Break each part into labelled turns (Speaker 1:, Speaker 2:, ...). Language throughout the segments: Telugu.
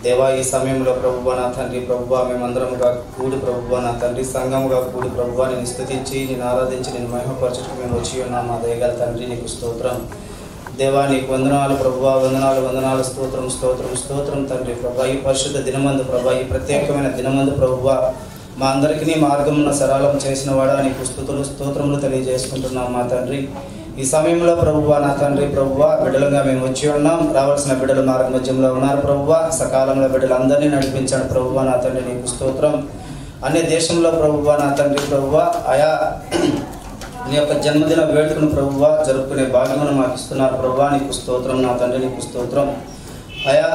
Speaker 1: దేవా ఈ సమయంలో ప్రభువా నా తండ్రి ప్రభువా మేమందరముగా కూడి ప్రభువా నా తండ్రి సంఘముగా కూడి ప్రభువా నేను స్తుతించి నేను ఆరాధించి నేను మహిమపరచడానికి మేము వచ్చి ఉన్నాం మా దయగల తండ్రి నీకు స్తోత్రం దేవా నీకు వందనాలు ప్రభువా వందనాలు స్తోత్రం తండ్రి ప్రభువా ఈ పరిశుద్ధ దినమందు ప్రభువా ఈ ప్రత్యేకమైన దినమందు ప్రభువా మా అందరికీ మార్గమున సరళం చేసిన వాడా నీకు స్తోత్రములు తెలియజేసుకుంటున్నాం మా తండ్రి ఈ సమయంలో ప్రభువా నా తండ్రి ప్రభువా బిడ్డలుగా మేము వచ్చి ఉన్నాం రావాల్సిన బిడ్డలు మార్గ మధ్యంలో ఉన్నారు ప్రభువా సకాలంలో బిడ్డలందరినీ నడిపించాడు ప్రభువా నా తండ్రి నీకు స్తోత్రం అన్ని దేశంలో ప్రభువా నా తండ్రి ప్రభువా ఆయా నీ యొక్క జన్మదిన వేడుకను ప్రభువా జరుపుకునే భాగ్యమును మాకు ఇస్తున్నారు ప్రభువా నీకు స్తోత్రం నా తండ్రి నీకు స్తోత్రం ఆయా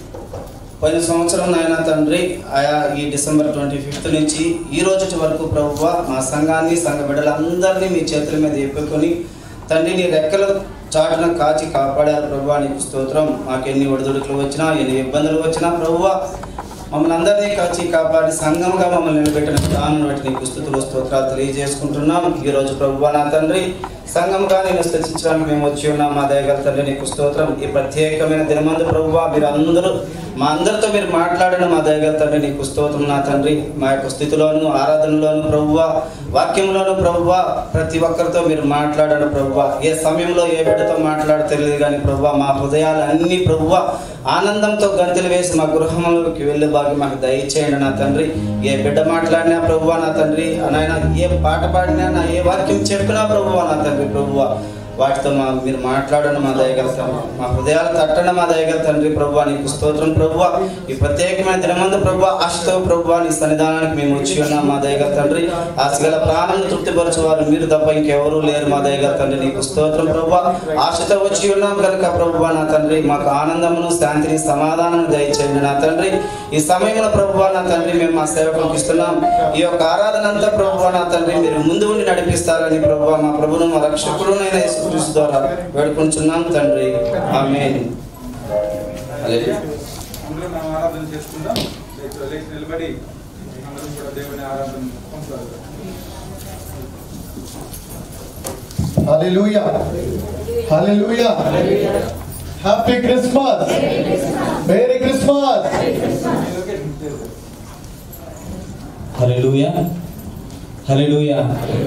Speaker 1: పోయిన సంవత్సరం నాయన తండ్రి ఆయా ఈ డిసెంబర్ 25 నుంచి ఈ రోజు వరకు ప్రభువా మా సంఘాన్ని సంఘ బిడ్డలందరినీ మీ చేతుల మీద ఎప్పుకొని తండ్రి నీ రెక్కల చాటున కాచి కాపాడారు ప్రభువా నీకు స్తోత్రం మాకు ఎన్ని ఒడిదుడుకులు వచ్చినా ఎన్ని ఇబ్బందులు వచ్చినా ప్రభువా మమ్మల్ని అందరినీ కాచి కాపాడి సంఘంగా మమ్మల్ని నిలబెట్టిన విధానం బట్టి నీకు స్తుతులు స్తోత్రాలు తెలియజేసుకుంటున్నాం ఈరోజు ప్రభువా నా తండ్రి సంఘంగా నేను స్తుతించడానికి మేము వచ్చి ఉన్నాం మా దయగల తండ్రి నీకు స్తోత్రం ఈ ప్రత్యేకమైన దినమందు ప్రభువా మీరు అందరూ మా అందరితో మీరు మాట్లాడిన మా దయగల తండ్రి నీకు స్తోత్రం నా తండ్రి మా యొక్క స్థితిలోను ఆరాధనలోను ప్రభువా వాక్యంలోను ప్రభువా ప్రతి ఒక్కరితో మీరు మాట్లాడను ప్రభువా ఏ సమయంలో ఏ బిడ్డతో మాట్లాడ తెలియదు కానీ ప్రభువా మా హృదయాలు అన్ని ప్రభువా ఆనందంతో గంతులు వేసి మా గృహంలోకి వెళ్ళే భాగ్యం మాకు దయచేయండి నా తండ్రి ఏ బిడ్డ మాట్లాడినా ప్రభువా నా తండ్రి నాయన ఏ పాట పాడినా నా ఏ వాక్యం చెప్పినా ప్రభువా నా తండ్రి ప్రభువా వాటితో మీరు మాట్లాడడం మా దయగల తండ్రి మా హృదయాలు తట్టడం మా దయగల తండ్రి ప్రభువా నీకు స్తోత్రం ప్రభువా ఈ ప్రత్యేకమైన దినమందు ప్రభువా ఆశతో ప్రభువా నీ సన్నిధానానికి మేము వచ్చి ఉన్నాం మా దయగల తండ్రి ఆశగల ప్రాణం తృప్తిపరచేవారు మీరు తప్ప ఇంకెవరూ లేరు మా దయగల తండ్రి నీకు స్తోత్రం ప్రభువా ఆశతో వచ్చి ఉన్నాం కనుక ప్రభువా నా తండ్రి మాకు ఆనందమును శాంతిని సమాధానం దయచేయండి నా తండ్రి ఈ సమయంలో ప్రభువా నా తండ్రి మేము మా సేవకులకు ఇస్తున్నాం ఈ యొక్క ఆరాధన అంతా ప్రభువా నా తండ్రి మీరు ముందు ఉండి నడిపిస్తారని ప్రభువా మా ప్రభువును మా రక్షకుడునైన యేసుక్రీస్తు ద్వారా వేడుకుంటున్నాం తండ్రి ఆమేన్ హల్లెలూయా
Speaker 2: అందరూ మనం ఆరాధన చేసుకుందాం లేచి నిలబడి అందరం కూడా దేవుని ఆరాధన కొనసాగిద్దాం
Speaker 3: hallelujah hallelujah happy Christmas merry Christmas
Speaker 4: hallelujah hallelujah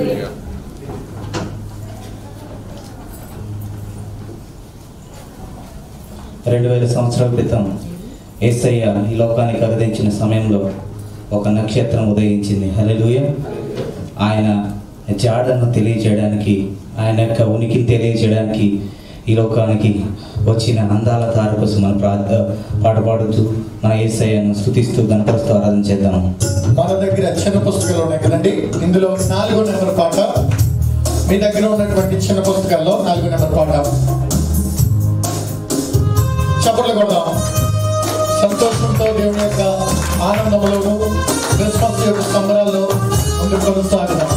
Speaker 4: 2000 సంవత్సరాల క్రితం యేసయ్య ఈ లోకానికి అవతరించిన సమయంలో ఒక నక్షత్రం ఉదయించింది. హల్లెలూయా. ఆయన జాడను తెలియజేయడానికి, ఆయన యొక్క ఉనికిని తెలియజేయడానికి ఈ లోకానికి వచ్చిన అందాల తార కోసం మనం పాట పాడుతూ మన యేసయ్యను స్తుతిస్తూ గణపరుస్తూ ఆరాధన చేద్దాము.
Speaker 3: మన దగ్గర చిన్న పుస్తకాలు ఉన్నాయి కదండి, ఇందులో 4వ నెంబర్ పాట, మీ దగ్గర ఉన్నటువంటి చిన్న పుస్తకాల్లో 4వ నెంబర్ పాట చప్పట్లు కొడదాం. సంతోషంతో దేవుని యొక్క ఆనందంలోను క్రిస్మస్ యొక్క సంబరాల్లో ముందుకు కొనసాగుదాం.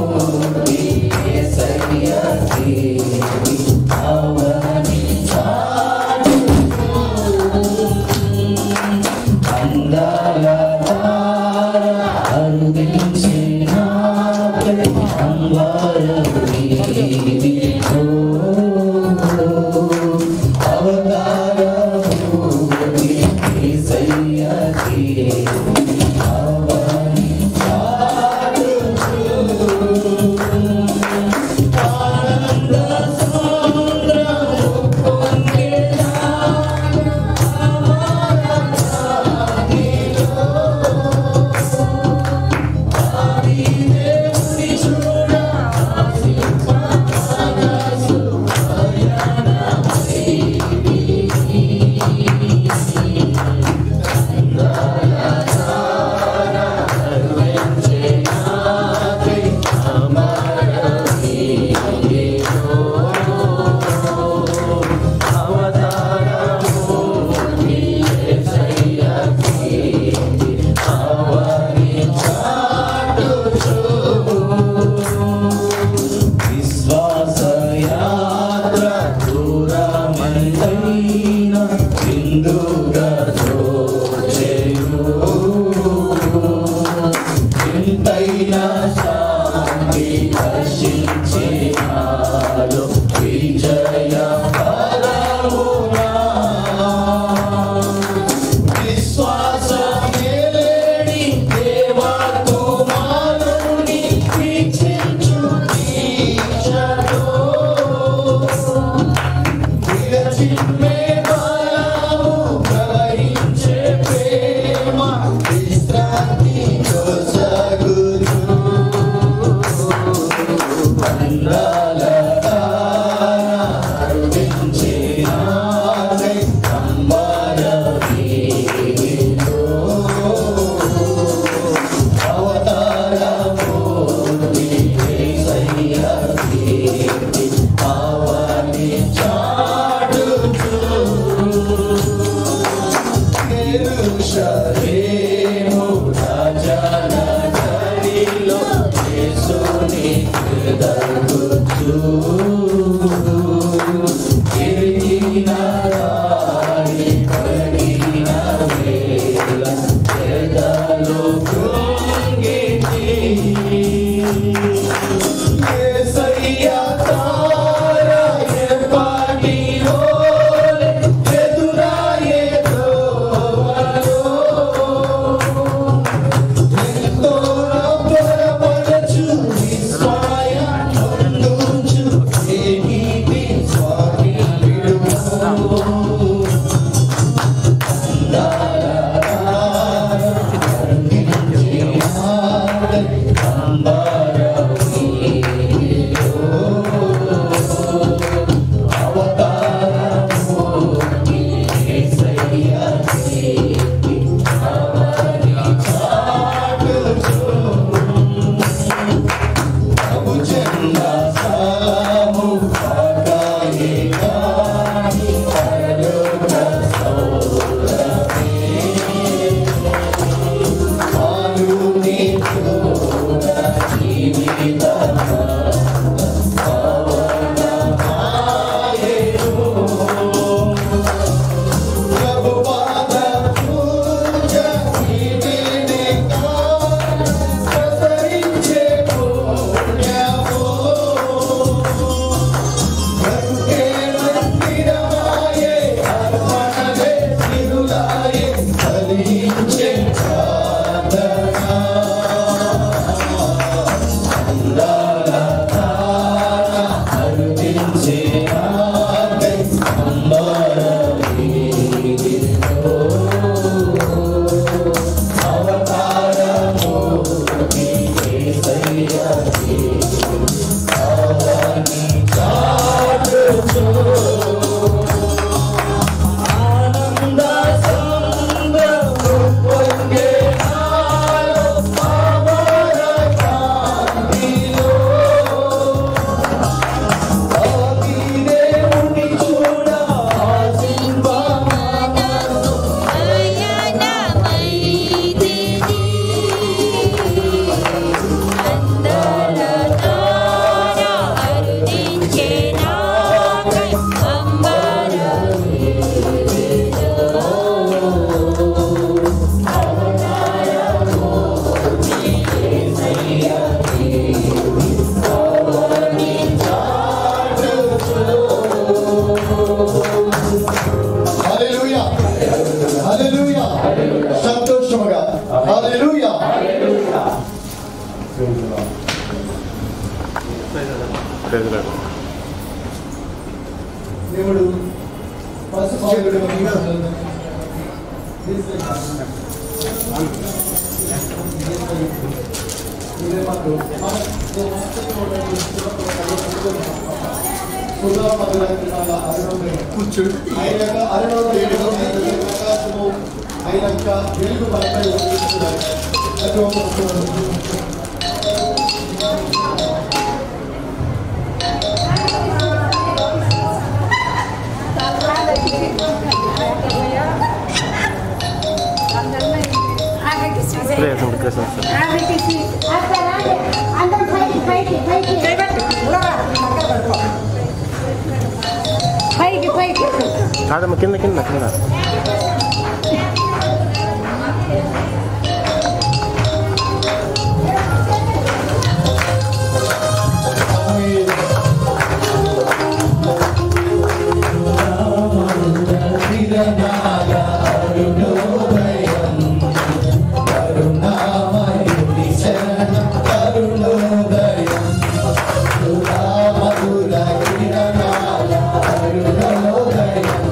Speaker 5: Awani
Speaker 3: దేవుడు పరిశుద్ధుడు కూర్చోడు అయినాక వెలుగు బయట
Speaker 5: కాదమ్మ కింద కింద కింద
Speaker 3: Arunodayan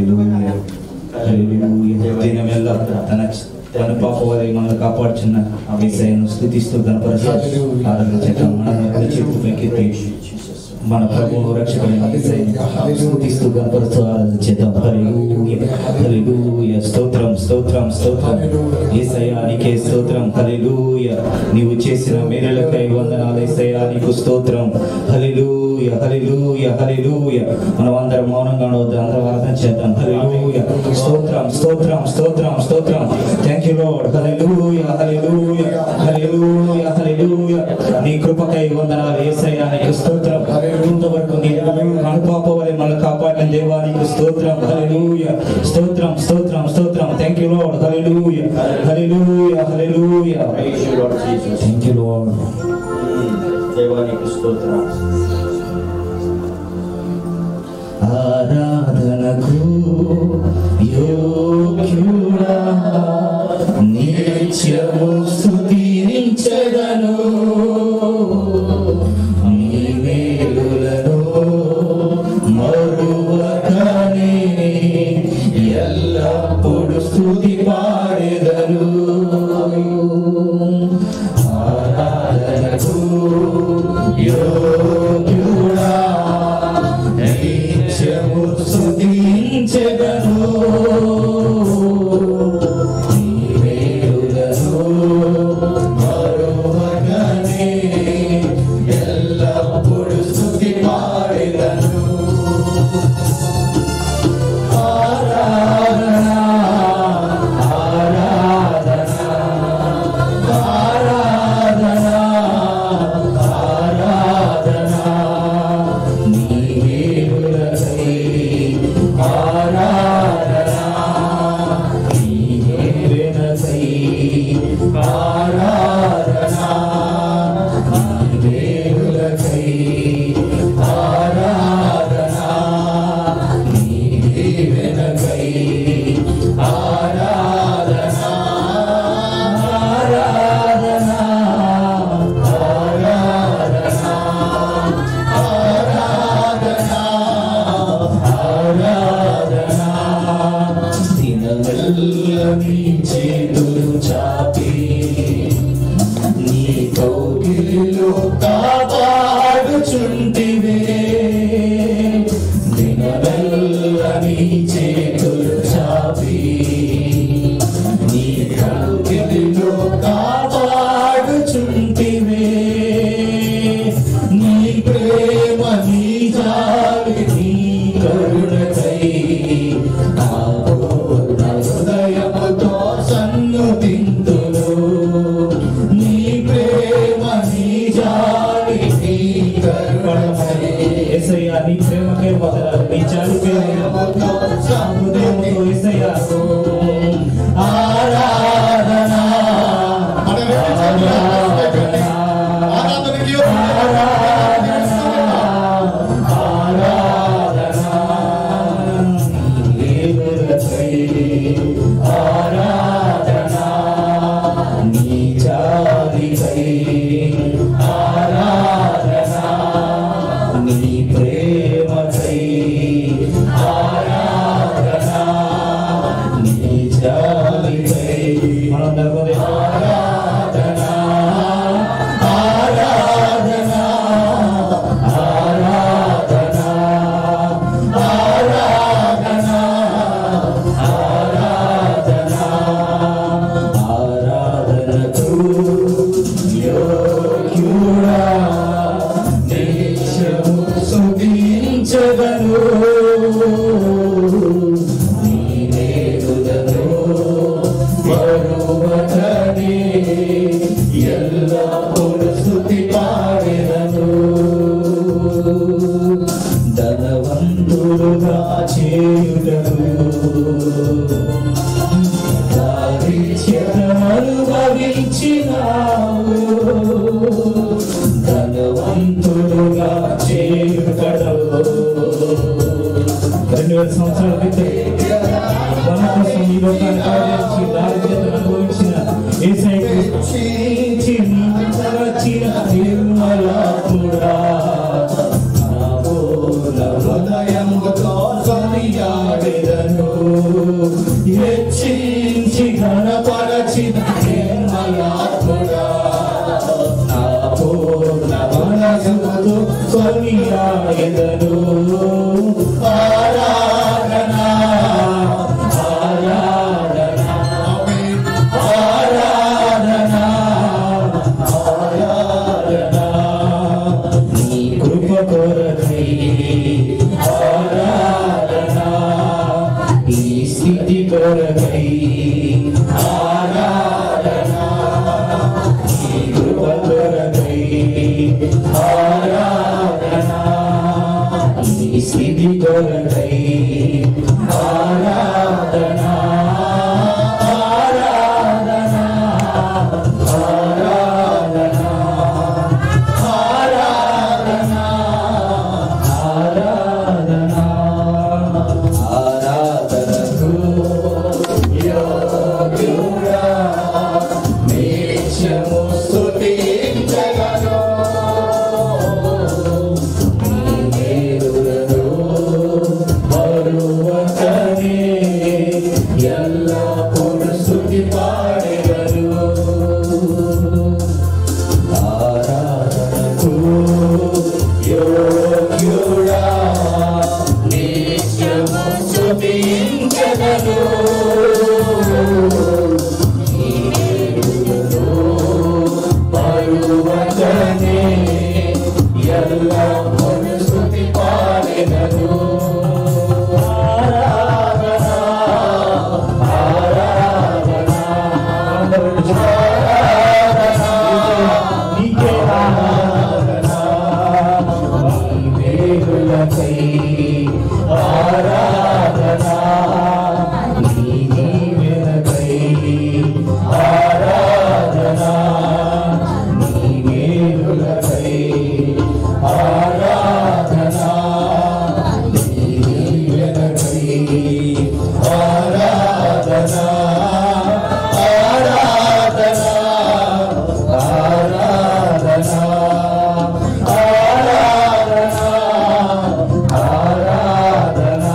Speaker 4: హల్లెలూయా హల్లెలూయా. దినమెల్లా తన పాప వారి మనల్ని కాపాడుచున్న యేసయ్యను స్తుతిస్తూ గణపరచు ఆరాధించటం మన చేతులు పైకెత్తి మన ప్రభువు రక్షకుడైన యేసయ్యను స్తుతిస్తూ గణపరచు ఆరాధించటం. హల్లెలూయా హల్లెలూయా. స్తోత్రం స్తోత్రం స్తోత్రం యేసయ్యా నీకే స్తోత్రం. హల్లెలూయా. నీవు చేసిన మేలులకై వందనాలు యేసయ్యా నీకు స్తోత్రం. హల్లెలూయా హల్లెలూయా హల్లెలూయా. మనం అందరం మౌనంగా ఉండవద్దు, అందరం ఆరాధన చేద్దాం. హల్లెలూయా స్తోత్రం స్తోత్రం స్తోత్రం స్తోత్రం. Thank you Lord. Hallelujah hallelujah hallelujah hallelujah. నీ కృపకై వందనాలు యేసయ్యా నీకు స్తోత్రం. ఇంతవరకు నీ అనుపాప వలె మనల్ని కాపాడిన దేవా నీకు స్తోత్రం. హల్లెలూయా స్తోత్రం స్తోత్రం స్తోత్రం. Thank you Lord. Hallelujah hallelujah hallelujah. Thank you Lord.
Speaker 6: దేవా నీకు స్తోత్రం.
Speaker 4: ఆరాధనకు యోగ్యుడా నిత్యము స్తుతించెదను. నీ మేలులను మరువకనే ఎల్లప్పుడు స్తుతి పాడెదను. ఆరాధనకు యోగ్యుడా నిత్యము స్తుతించెదను. నీ మేలులను మరువకనే ఎల్లప్పుడు స్తుతి పాడెదను. ఆరాధన ఆరాధన ఆరాధన ఆరాధన నీ మేలులకై ఆరాధన నీ మేలులకై ఆరాధన నీ మేలులకై ఆరాధన నీ మేలులకై ఆరాధన ఆరాధన ఆరాధన ఆరాధన. దినమెల్ల నీ చేతులు చాపి నీ కౌగిలిలో కాపాడుచుంటివే. దినమెల్ల నీ చేతులు చాపి నీ కౌగిలిలో కాపాడుచుంటివే. నీ ప్రేమ నీ జాలి నీ కరుణకై నా హృదయముతో సన్నుతింతును. నీ ప్రేమ నీ జాలి నీ కరుణకై యేసయ్యా నీ ప్రేమకై వందనాలు. నీ జాలికై హృదయముతో యేసయ్యా ఆరాధన ఆరాధన నీ జాలికై ఆరాధన నీ ప్రేమకై ఆరాధన నీ జాలికై. మనందరం ఆరాధన ఆరాధన ఆరాధన ఆరాధన ఆరాధన ఆరాధనకు యోగ్యుడా నిత్యము స్తుతించెదను. నీ మేలులను మరువకనే ఎల్లప్పుడు స్తుతి పాడెదను. ధనవంతుడుగా చేయుటకు అనుభవించినావు. ధనవంతుడుగా చేయుటకు 2000 సంవత్సరాల క్రితం మన కోసం ఈ లోకాన్ని ఆదరించి దారిద్ర్యతను అనుభవించిన యేసయ్యకు వచ్చిన నిర్మలాత్ముడా నా హృదయముతో కొనియాడెదను.
Speaker 3: ఆరాధన ఆరాధన ఆరాధన ఆరాధన నీ కృప కొరకై ఆరాధన ఈ స్థితి కొరకై ఆరాధన ఈ కృప కొరకై ఆరాధన ఈ స్థితి కొరకై ఆరాధన ఆరాధన ఆరాధన ఆరాధన ఆరాధన ఆరాధనకు యోగ్యుడా నిత్యము స్తుతించగను నీ మేలులను మరువకనే ఎల్లప్పుడూ స్తుతి పాడెదను ఆరాధనకు యోగ్యుడా నిత్యము స్తుతించగను నీ మేలులను మరువకనే ఎల్లప్పుడూ స్తుతి పాడెదను ఆరాధన ఆరాధన నీకే ఆరాధన నీ మేలులకై ఆరాధన నీ దీవెనకై ఆరాధన నీ మేలులకై ఆరాధన నీ దీవెనకై ఆరాధన ఆరాధన ఆరాధన ఆరాధన ఆరాధన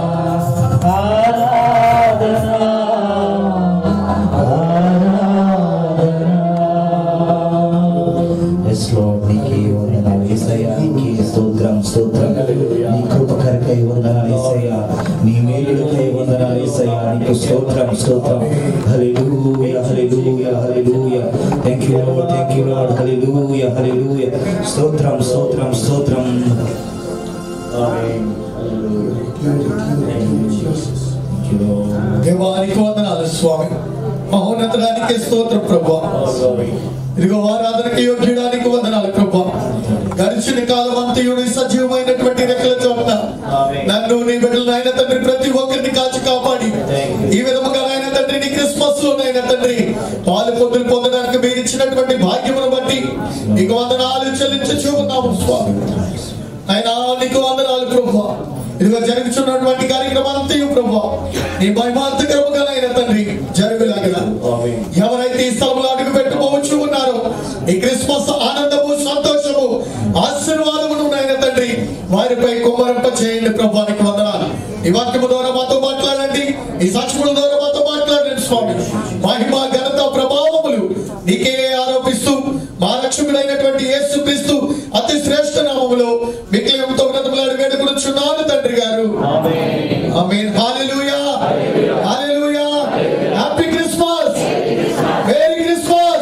Speaker 4: Yes, Lord, నీకే వందనాలు యేసయ్యా, నీకే స్తోత్రం స్తోత్రం. నీ కృపకరకై వందనాలు యేసయ్యా, నీ మేలులకై వందనాలు యేసయ్యా, నీకు స్తోత్రం స్తోత్రం. హల్లెలూయా hallelujah hallelujah. Thank you Lord, thank you Lord. హల్లెలూయా హల్లెలూయా. స్తోత్రం స్తోత్రం స్తోత్రం.
Speaker 6: ఆమేన్. హల్లెలూయా. Thank you, Jesus.
Speaker 4: Thank you Lord.
Speaker 3: దేవానికి వందనాలు స్వామి, మహోన్నతానికి స్తోత్రం ప్రభువా. ఇదిగో ఆరాధనకి యోగ్యుడానికి వందనాలు ప్రభువా. గడిచిన కాలం అంతయు నీ సజీవమైనటువంటి రెక్కల చోట నన్ను నీ బిడ్డలను ఆయన తండ్రి ప్రతి ఒక్కరిని కాచి కాపాడి ఈ విధముగా ఆయన తండ్రి నీ క్రిస్మస్ లో ఆయన తండ్రి పాలు పొద్దులు పొందడానికి మీరు ఇచ్చినటువంటి భాగ్యమును బట్టి నీకు వందనాలు చెల్లించు ఉన్నాము స్వామి. ఆయన నీకు వందనాలు ప్రభువా. ఇదిగో జరుగుతున్నటువంటి కార్యక్రమం అంతయు ప్రభువా నీ మహిమాంతకరముగా ఆయన తండ్రి జరుగులాగా ఎవరైతే ఈ స్థలంలో అడుగు పెట్టుకోవచ్చు ఉన్నారో ఈ క్రిస్మస్ ఆనందము సంతోషము ఆశీర్వాదమును ఆయన తండ్రి వారిపై కుమ్మరింప చేయండి ప్రభువానికి వందనాలు. ఈ వాక్యము ద్వారా మాతో మాట్లాడండి, ఈ సాక్ష్యముల ద్వారా మాతో మాట్లాడండి స్వామి. మహిమ ఘనత ప్రభావములు నీకే ఆరోపిస్తూ మా రక్షకుడైనటువంటి యేసుక్రీస్తు అతి శ్రేష్ఠ నామములో మిక్కిలితో బ్రతములాడి వేడుకొనుచున్నాను తండ్రి గారు. Amen. Hallelujah hallelujah. Happy Christmas, merry Christmas.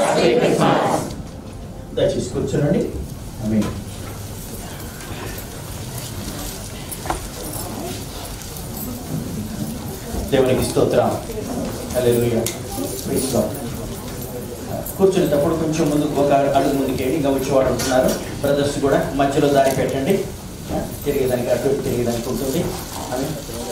Speaker 6: దయచేసి కూర్చోండి. ఆమేన్. దేవునికి స్తోత్రం. హల్లెలూయా. Praise lord. కూర్చునేటప్పుడు కొంచెం ముందుకు ఒక అడుగు ముందుకేయండి. ఇంకా వచ్చేవాడు ఉంటున్నారు బ్రదర్స్ కూడా మధ్యలో దారి పెట్టండి. తిరిగేదానికి అటు ఇటు తిరిగేదానికి ఉంటుంది. ఆమేన్.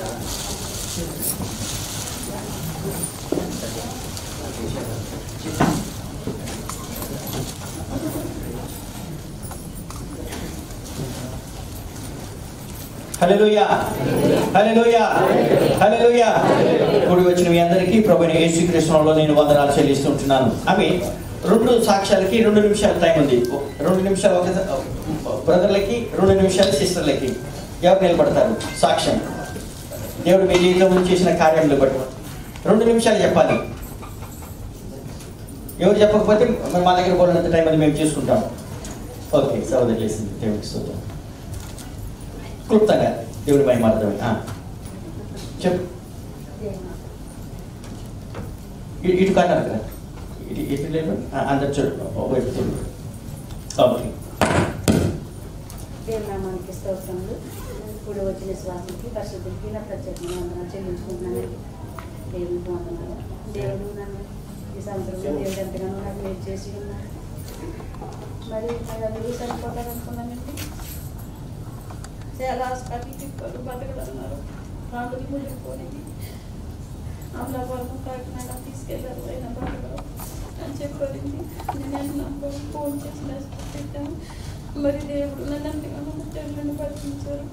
Speaker 6: హల్లెలూయా హల్లెలూయా హల్లెలూయా. కూడి వచ్చిన మీ అందరికీ ప్రభువైన యేసుక్రీస్తులో నేను వందనాలు చెల్లిస్తుంటున్నాను. అవి 2 సాక్ష్యాలకి 2 నిమిషాల టైం ఉంది. 2 నిమిషాలు ఒక బ్రదర్లకి, 2 నిమిషాలు సిస్టర్లకి. ఎవరు నిలబడతారు? సాక్ష్యం దేవుడు మీ జీవితంలో చేసిన కార్యములు బట్టి 2 నిమిషాలు చెప్పాలి. ఎవరు చెప్పకపోతే మా దగ్గర పోలినంత టైం అది మేము చేసుకుంటాం. ఓకే, సోదరు చేసింది. దేవుడికి స్తోత్రం. క్లుప్తంగా దేవుడి మహిమార్థమే చెప్పు. ఇటు కన్నారు కదా, ఇటు లేదు అందరు చూడు. ఓకే.
Speaker 7: దేవుని నామానికి స్తోత్రములు. ఇప్పుడు వచ్చిన శ్వాసకి పరిశుద్ధికి నా ప్రత్యేకమైన వందనాలు చెల్లించుకుంటున్నానండి. దేవునికి వందనాలు. దేవుడు నన్ను ఈ సంవత్సరంలో దేవుడు ఎంతగానో నాకు మేలు చేసి ఉన్నారు. మరి మీరు సరిపోతారనుకున్నానండి. చాలా హాస్పిటల్ తిప్పారు, బతకడన్నారు, రాముడి ముడిపోయి అమలాపురం కాకినాడ తీసుకెళ్ళారు. అయినా బతకడం అని చెప్పారండి. నేను నమ్మకం ఫోన్ చేసి మెసేజ్ పెట్టాను. మరి దేవుడు నన్ను ఎంతగానో ముట్టలను పట్టించారు.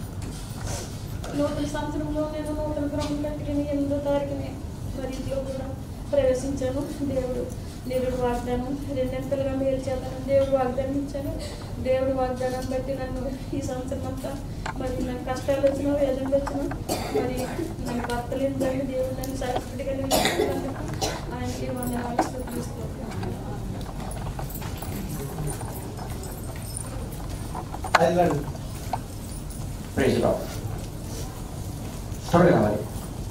Speaker 7: నూతన సంవత్సరంలో నేను నూతన గ్రహం కట్టుకుని 8వ తారీఖుని మరి ఇంట్లో కూడా ప్రవేశించాను. దేవుడు వాగ్దానం 2 మేలు చేద్దాను దేవుడు వాగ్దానం ఇచ్చాను. దేవుడు వాగ్దానం బట్టి నన్ను ఈ సంవత్సరం అంతా మరి నాకు కష్టాలు వచ్చినా వేదనలు వచ్చినా మరి నాకు భర్తలేదు కానీ దేవుడు నన్ను సరస్వతిగా నిలుచుకున్నందుకు ఆయనకి వందనాలు స్తుతిస్తున్నాను.
Speaker 6: Praise lord. త్వరగా రావాలి.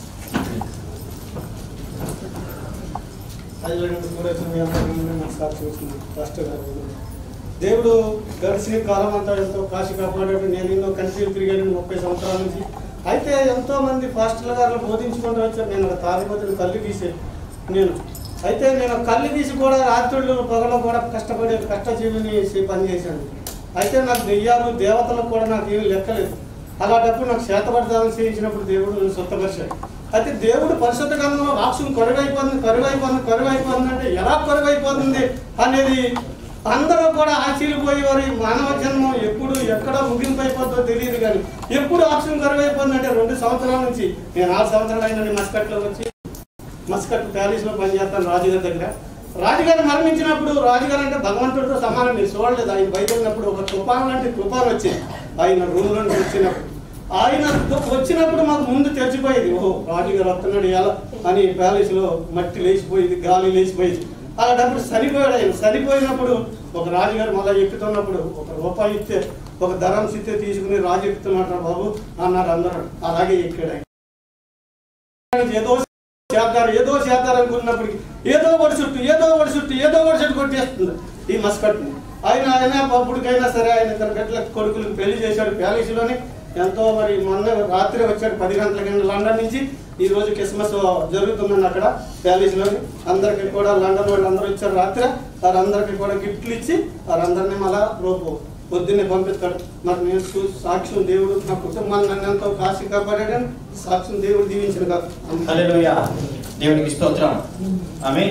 Speaker 8: దేవుడు గడిచిన కాలం అంతా ఎంతో కాశీ కాపాడాడు. నేను ఎన్నో కన్సీలు తిరిగాను 30 సంవత్సరాల నుంచి. అయితే ఎంతో మంది ఫాస్టర్ల గారు బోధించుకుంటూ వచ్చారు. నేను ఒక తాలిబోతులు కళ్ళు తీసే అయితే నేను కళ్ళు తీసి కూడా రాత్రుళ్ళు పగలో కూడా కష్టపడే కష్టజీవిని పనిచేశాను. అయితే నాకు దెయ్యాలు దేవతలకు కూడా నాకు ఏమి లెక్కలేదు. అలాంటప్పుడు నాకు చేతబడదామని చేయించినప్పుడు దేవుడు నన్ను స్వస్థపరిచాడు. అయితే దేవుడు పరిశుద్ధ గ్రంథంలో రాక్షసుని కరువైపోతుంది అంటే ఎలా కరువైపోతుంది అనేది అందరూ కూడా ఆశ్చర్యపోయేవారు. మానవ జన్మం ఎప్పుడు ఎక్కడ ముగింపు అయిపోతుందో తెలియదు. కానీ ఎప్పుడు ఆక్సిజన్ కరువైపోతుంది అంటే 2 సంవత్సరాల నుంచి నేను 6 సంవత్సరాలు అయినండి మస్కట్లో వచ్చి మస్కట్ ప్యాలెస్లో పనిచేస్తాను రాజుగారి దగ్గర. రాజుగారు మరణించినప్పుడు రాజుగారు అంటే భగవంతుడితో సమానం. మీరు చూడలేదు. ఆయన బయటకు ఒక తుఫాను లాంటి తుఫాను వచ్చింది ఆయన రూమ్లో వచ్చినప్పుడు. ఆయన వచ్చినప్పుడు మాకు ముందు తెచ్చిపోయేది. ఓహో రాజుగారు వస్తున్నాడు ఎలా అని ప్యాలెస్లో మట్టి లేచిపోయేది, గాలి లేచిపోయేది. అలాంటప్పుడు చనిపోయాడు. ఆయన చనిపోయినప్పుడు ఒక రాజుగారు మళ్ళీ ఎక్కుతున్నప్పుడు ₹1 ఇస్తే ఒక ధరం సిత్తే తీసుకుని రాజు ఎక్కుతున్నాడు బాబు అన్నారు అందరూ. అలాగే ఎక్కాడు ఆయన. ఏదో చేద్దారు అనుకున్నప్పటికీ ఏదో ఒకటి చుట్టూ కొట్టేస్తుంది ఈ మస్కట్ని. ఆయన అప్పటికైనా సరే ఆయన 2 గంటల కొడుకులకు పెళ్లి చేశాడు ప్యాలెస్లోనే. ఎంతో మరి మొన్న రాత్రి వచ్చాడు 10 గంటల లండన్ నుంచి. ఈ రోజు క్రిస్మస్ జరుగుతుందండి అక్కడ ప్యాలెస్లోని. అందరికీ కూడా లండన్ వాళ్ళు అందరూ వచ్చారు రాత్రి. వారందరికీ కూడా గిఫ్ట్లు ఇచ్చి వారందరినీ మళ్ళా రేపు పొద్దున్నే పంపిస్తాడు. మరి నేను సాక్ష్యం దేవుడు నా కుటుంబాన్ని నన్ను ఎంతో కాశీ కాపాడాడని సాక్ష్యం దేవుడు దీవించిన కాదు.
Speaker 6: హల్లెలూయా. దేవునికి స్తోత్రం. ఆమేన్.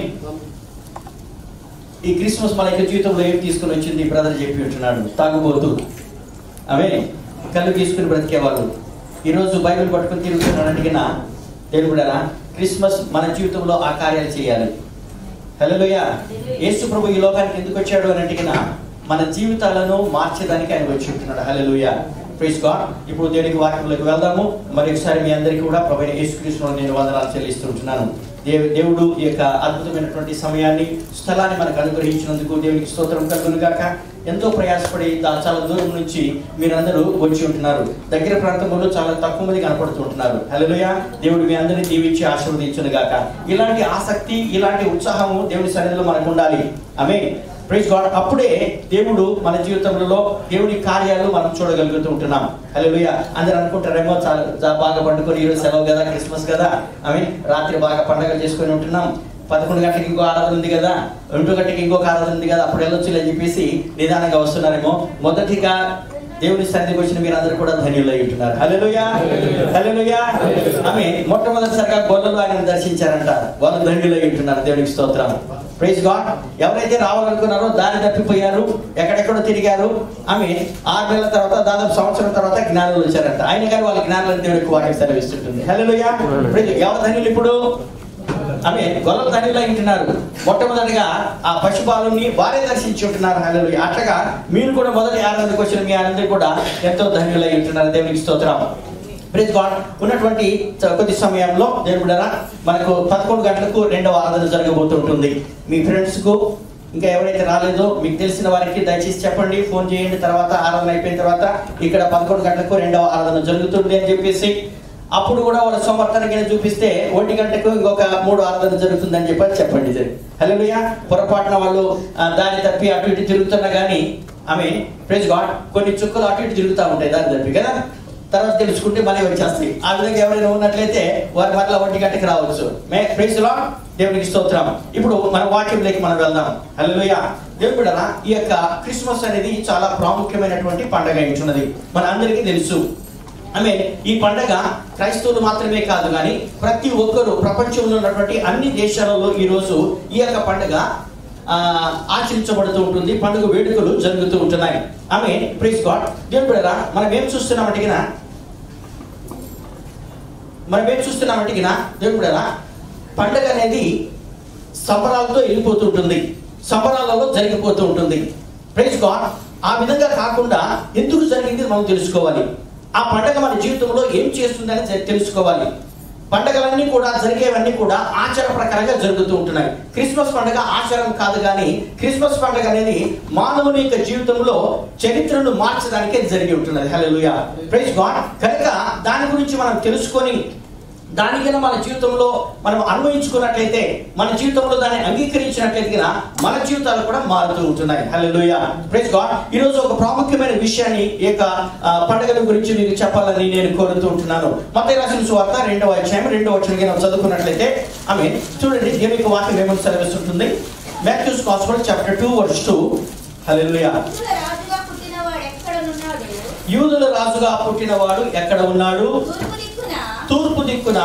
Speaker 6: ఈ క్రిస్మస్ మన యొక్క జీవితంలో ఏం తీసుకుని వచ్చింది బ్రదర్ చెప్పి ఉంటున్నాడు. తాగుబోతు, ఆమేన్, కళ్ళు తీసుకుని బ్రతికేవాళ్ళు ఈరోజు బైబిల్ పట్టుకుని తిరుగుతున్నాడు. అడిగిన దేవుడు కూడా క్రిస్మస్ మన జీవితంలో ఆ కార్యాలు చేయాలి. హల్లెలూయా. యేసు ప్రభు ఈ లోకానికి ఎందుకు వచ్చాడు అని అడిగిన మన జీవితాలను మార్చేదానికి ఆయన వచ్చి ఉంటున్నాడు. హల్లెలూయా. Praise God. ఇప్పుడు దేవునికి వాక్యంలోకి వెళ్దాము. మరి ఒకసారి మీ అందరికీ కూడా ప్రభువైన యేసుక్రీస్తులో నేను వందనాలు చెల్లిస్తుంటున్నాను. దేవుడు ఈ యొక్క అద్భుతమైనటువంటి సమయాన్ని స్థలాన్ని మనకు అనుగ్రహించినందుకు దేవునికి స్తోత్రం కలుగును గాక. ఎంతో ప్రయాసపడి చాలా దూరం నుంచి మీరందరూ వచ్చి ఉంటున్నారు. దగ్గర ప్రాంతంలో చాలా తక్కువ మంది కనపడుతూ ఉంటున్నారు. హల్లెలూయా. దేవుడు మీ అందరినీ దీవించి ఆశీర్వదించును గాక. ఇలాంటి ఆసక్తి, ఇలాంటి ఉత్సాహము దేవుని సన్నిధిలో మనకు ఉండాలి. ఆమేన్. Praise God. అప్పుడే దేవుడు మన జీవితంలో దేవుడి కార్యాలు మనం చూడగలుగుతూ ఉంటున్నాం. హల్లెలూయా. అందరూ అనుకుంటారేమో చాలా బాగా పండుకొని ఈరోజు సెలవు కదా, క్రిస్మస్ కదా, రాత్రి బాగా పండుగలు చేసుకొని ఉంటున్నాం, 11 గంటలకు ఇంకో ఆరాధన ఉంది కదా, 2 గంటలకు ఇంకొక ఆరాధన ఉంది కదా, అప్పుడు వెళ్ళొచ్చు అని చెప్పేసి నిదానంగా వస్తున్నారేమో. మొదటిగా దేవుని సన్నిధికి వచ్చిన మీరందరూ కూడా ధన్యులై ఉంటున్నారు. హల్లెలూయా. హల్లెలూయా. మొట్టమొదటిసారిగా గొల్లలు ఆయన దర్శించారంట. వాళ్ళు ధన్యులై ఉంటున్నారు. దేవునికి స్తోత్రం. Praise God. ఎవరైతే రావాలనుకున్నారో దారి తప్పిపోయారు, ఎక్కడెక్కడో తిరిగారు. 6 నెలల తర్వాత దాదాపు సంవత్సరం తర్వాత జ్ఞానులు వచ్చారంట. ఆయన కానీ వాళ్ళ జ్ఞానాలను దేవుడికి వాక్యం సెలవిస్తుంటుంది. హల్లెలూయా. ఎవరు ధన్యులు ఇప్పుడు? గొల్లలు ధన్యులై ఉంటున్నారు. మొట్టమొదటిగా ఆ పశుపాలని వారే దర్శించి ఉంటున్నారు. హల్లెలూయా. అట్లాగా మీరు కూడా మొదటి ఆరాధనకు వచ్చిన మీ అందరూ కూడా ఎంతో ధన్యులై ఉంటున్నారు. దేవునికి స్తోత్రం. Praise God. ఉన్నటువంటి కొద్ది సమయంలో దేవుడు మనకు 11 గంటలకు 2వ ఆరాధన జరగబోతుంటుంది. మీ ఫ్రెండ్స్కు ఇంకా ఎవరైతే రాలేదో మీకు తెలిసిన వారికి దయచేసి చెప్పండి, ఫోన్ చేయండి. తర్వాత ఆరాధన అయిపోయిన తర్వాత ఇక్కడ 11 గంటలకు 2వ ఆరాధన జరుగుతుంది అని చెప్పేసి, అప్పుడు కూడా వాళ్ళ సోమర్థానికి చూపిస్తే 1 గంటకు ఇంకొక 3 ఆరాధన జరుగుతుందని చెప్పండి. హల్లెలూయా. పొరపాటున వాళ్ళు దారి తప్పి అటు ఇటు తిరుగుతున్నా కానీ ఆమె ప్రైజ్ గాడ్ కొన్ని చుక్కలు అటు ఇటు తిరుగుతూ ఉంటాయి దారి తప్పి కదా, తర్వాత తెలుసుకుంటే మళ్ళీ వచ్చేస్తాయి. ఆ విధంగా ఎవరైనా ఉన్నట్లయితే వారి మరలా 1 గంటకి రావచ్చు. ప్రైజ్ లార్డ్, దేవునికి స్తోత్రం. ఇప్పుడు మన వాక్యంలోకి మనం వెళ్దాం. హల్లెలూయా. దేవుడు బిడ్డలారా, ఈ యొక్క క్రిస్మస్ అనేది చాలా ప్రాముఖ్యమైనటువంటి పండుగ ఉంటున్నది, మన అందరికీ తెలుసు. ఈ పండగ క్రైస్తవులు మాత్రమే కాదు కానీ ప్రతి ఒక్కరు ప్రపంచంలో ఉన్నటువంటి అన్ని దేశాలలో ఈ రోజు ఈ యొక్క పండుగ ఆచరించబడుతూ ఉంటుంది. పండుగ వేడుకలు జరుగుతూ ఉంటున్నాయి. Praise God. దేవుడు బిడ్డలారా, మనం ఏం చూస్తున్నామంటే దేవుడు బిడ్డలారా, పండుగ అనేది సంబరాలతో వెళ్ళిపోతూ ఉంటుంది, సంబరాలలో జరిగిపోతూ ఉంటుంది. Praise God. ఆ విధంగా కాకుండా ఎందుకు జరిగింది మనం తెలుసుకోవాలి. ఆ పండగ మన జీవితంలో ఏం చేస్తుందని తెలుసుకోవాలి. పండగలన్నీ కూడా జరిగేవన్నీ కూడా ఆచార ప్రకారంగా జరుగుతూ ఉంటున్నాయి. క్రిస్మస్ పండుగ ఆచారం కాదు కానీ క్రిస్మస్ పండుగ అనేది మానవుని యొక్క జీవితంలో చరిత్రను మార్చడానికే జరిగి ఉంటున్నది. హల్లెలూయా. Praise God. కనుక దాని గురించి మనం తెలుసుకొని దానికైనా మన జీవితంలో మనం అన్వయించుకున్నట్లయితే, మన జీవితంలో దాన్ని అంగీకరించినట్లయితే మన జీవితాలు కూడా మారుతూ ఉంటున్నాయి. హల్లెలూయా. Praise God. ఈ రోజు ఒక ప్రాముఖ్యమైన విషయాన్ని ఈ యొక్క పండుగల గురించి మీకు చెప్పాలని నేను కోరుతూ ఉంటున్నాను. మత్తయి రాసిన సువార్త 2వ అధ్యాయం 2వ వచనం చదువుకున్నట్లయితే చూడండి, దేవుని వాక్యం ఏమని సెలవిస్తుంటుంది. Matthew's gospel chapter 2 verse 2. Hallelujah. యూదుల రాజుగా పుట్టినవాడు ఎక్కడ ఉన్నాడు? తూర్పు దిక్కున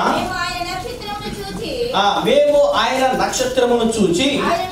Speaker 6: మేము ఆయన నక్షత్రమును చూచి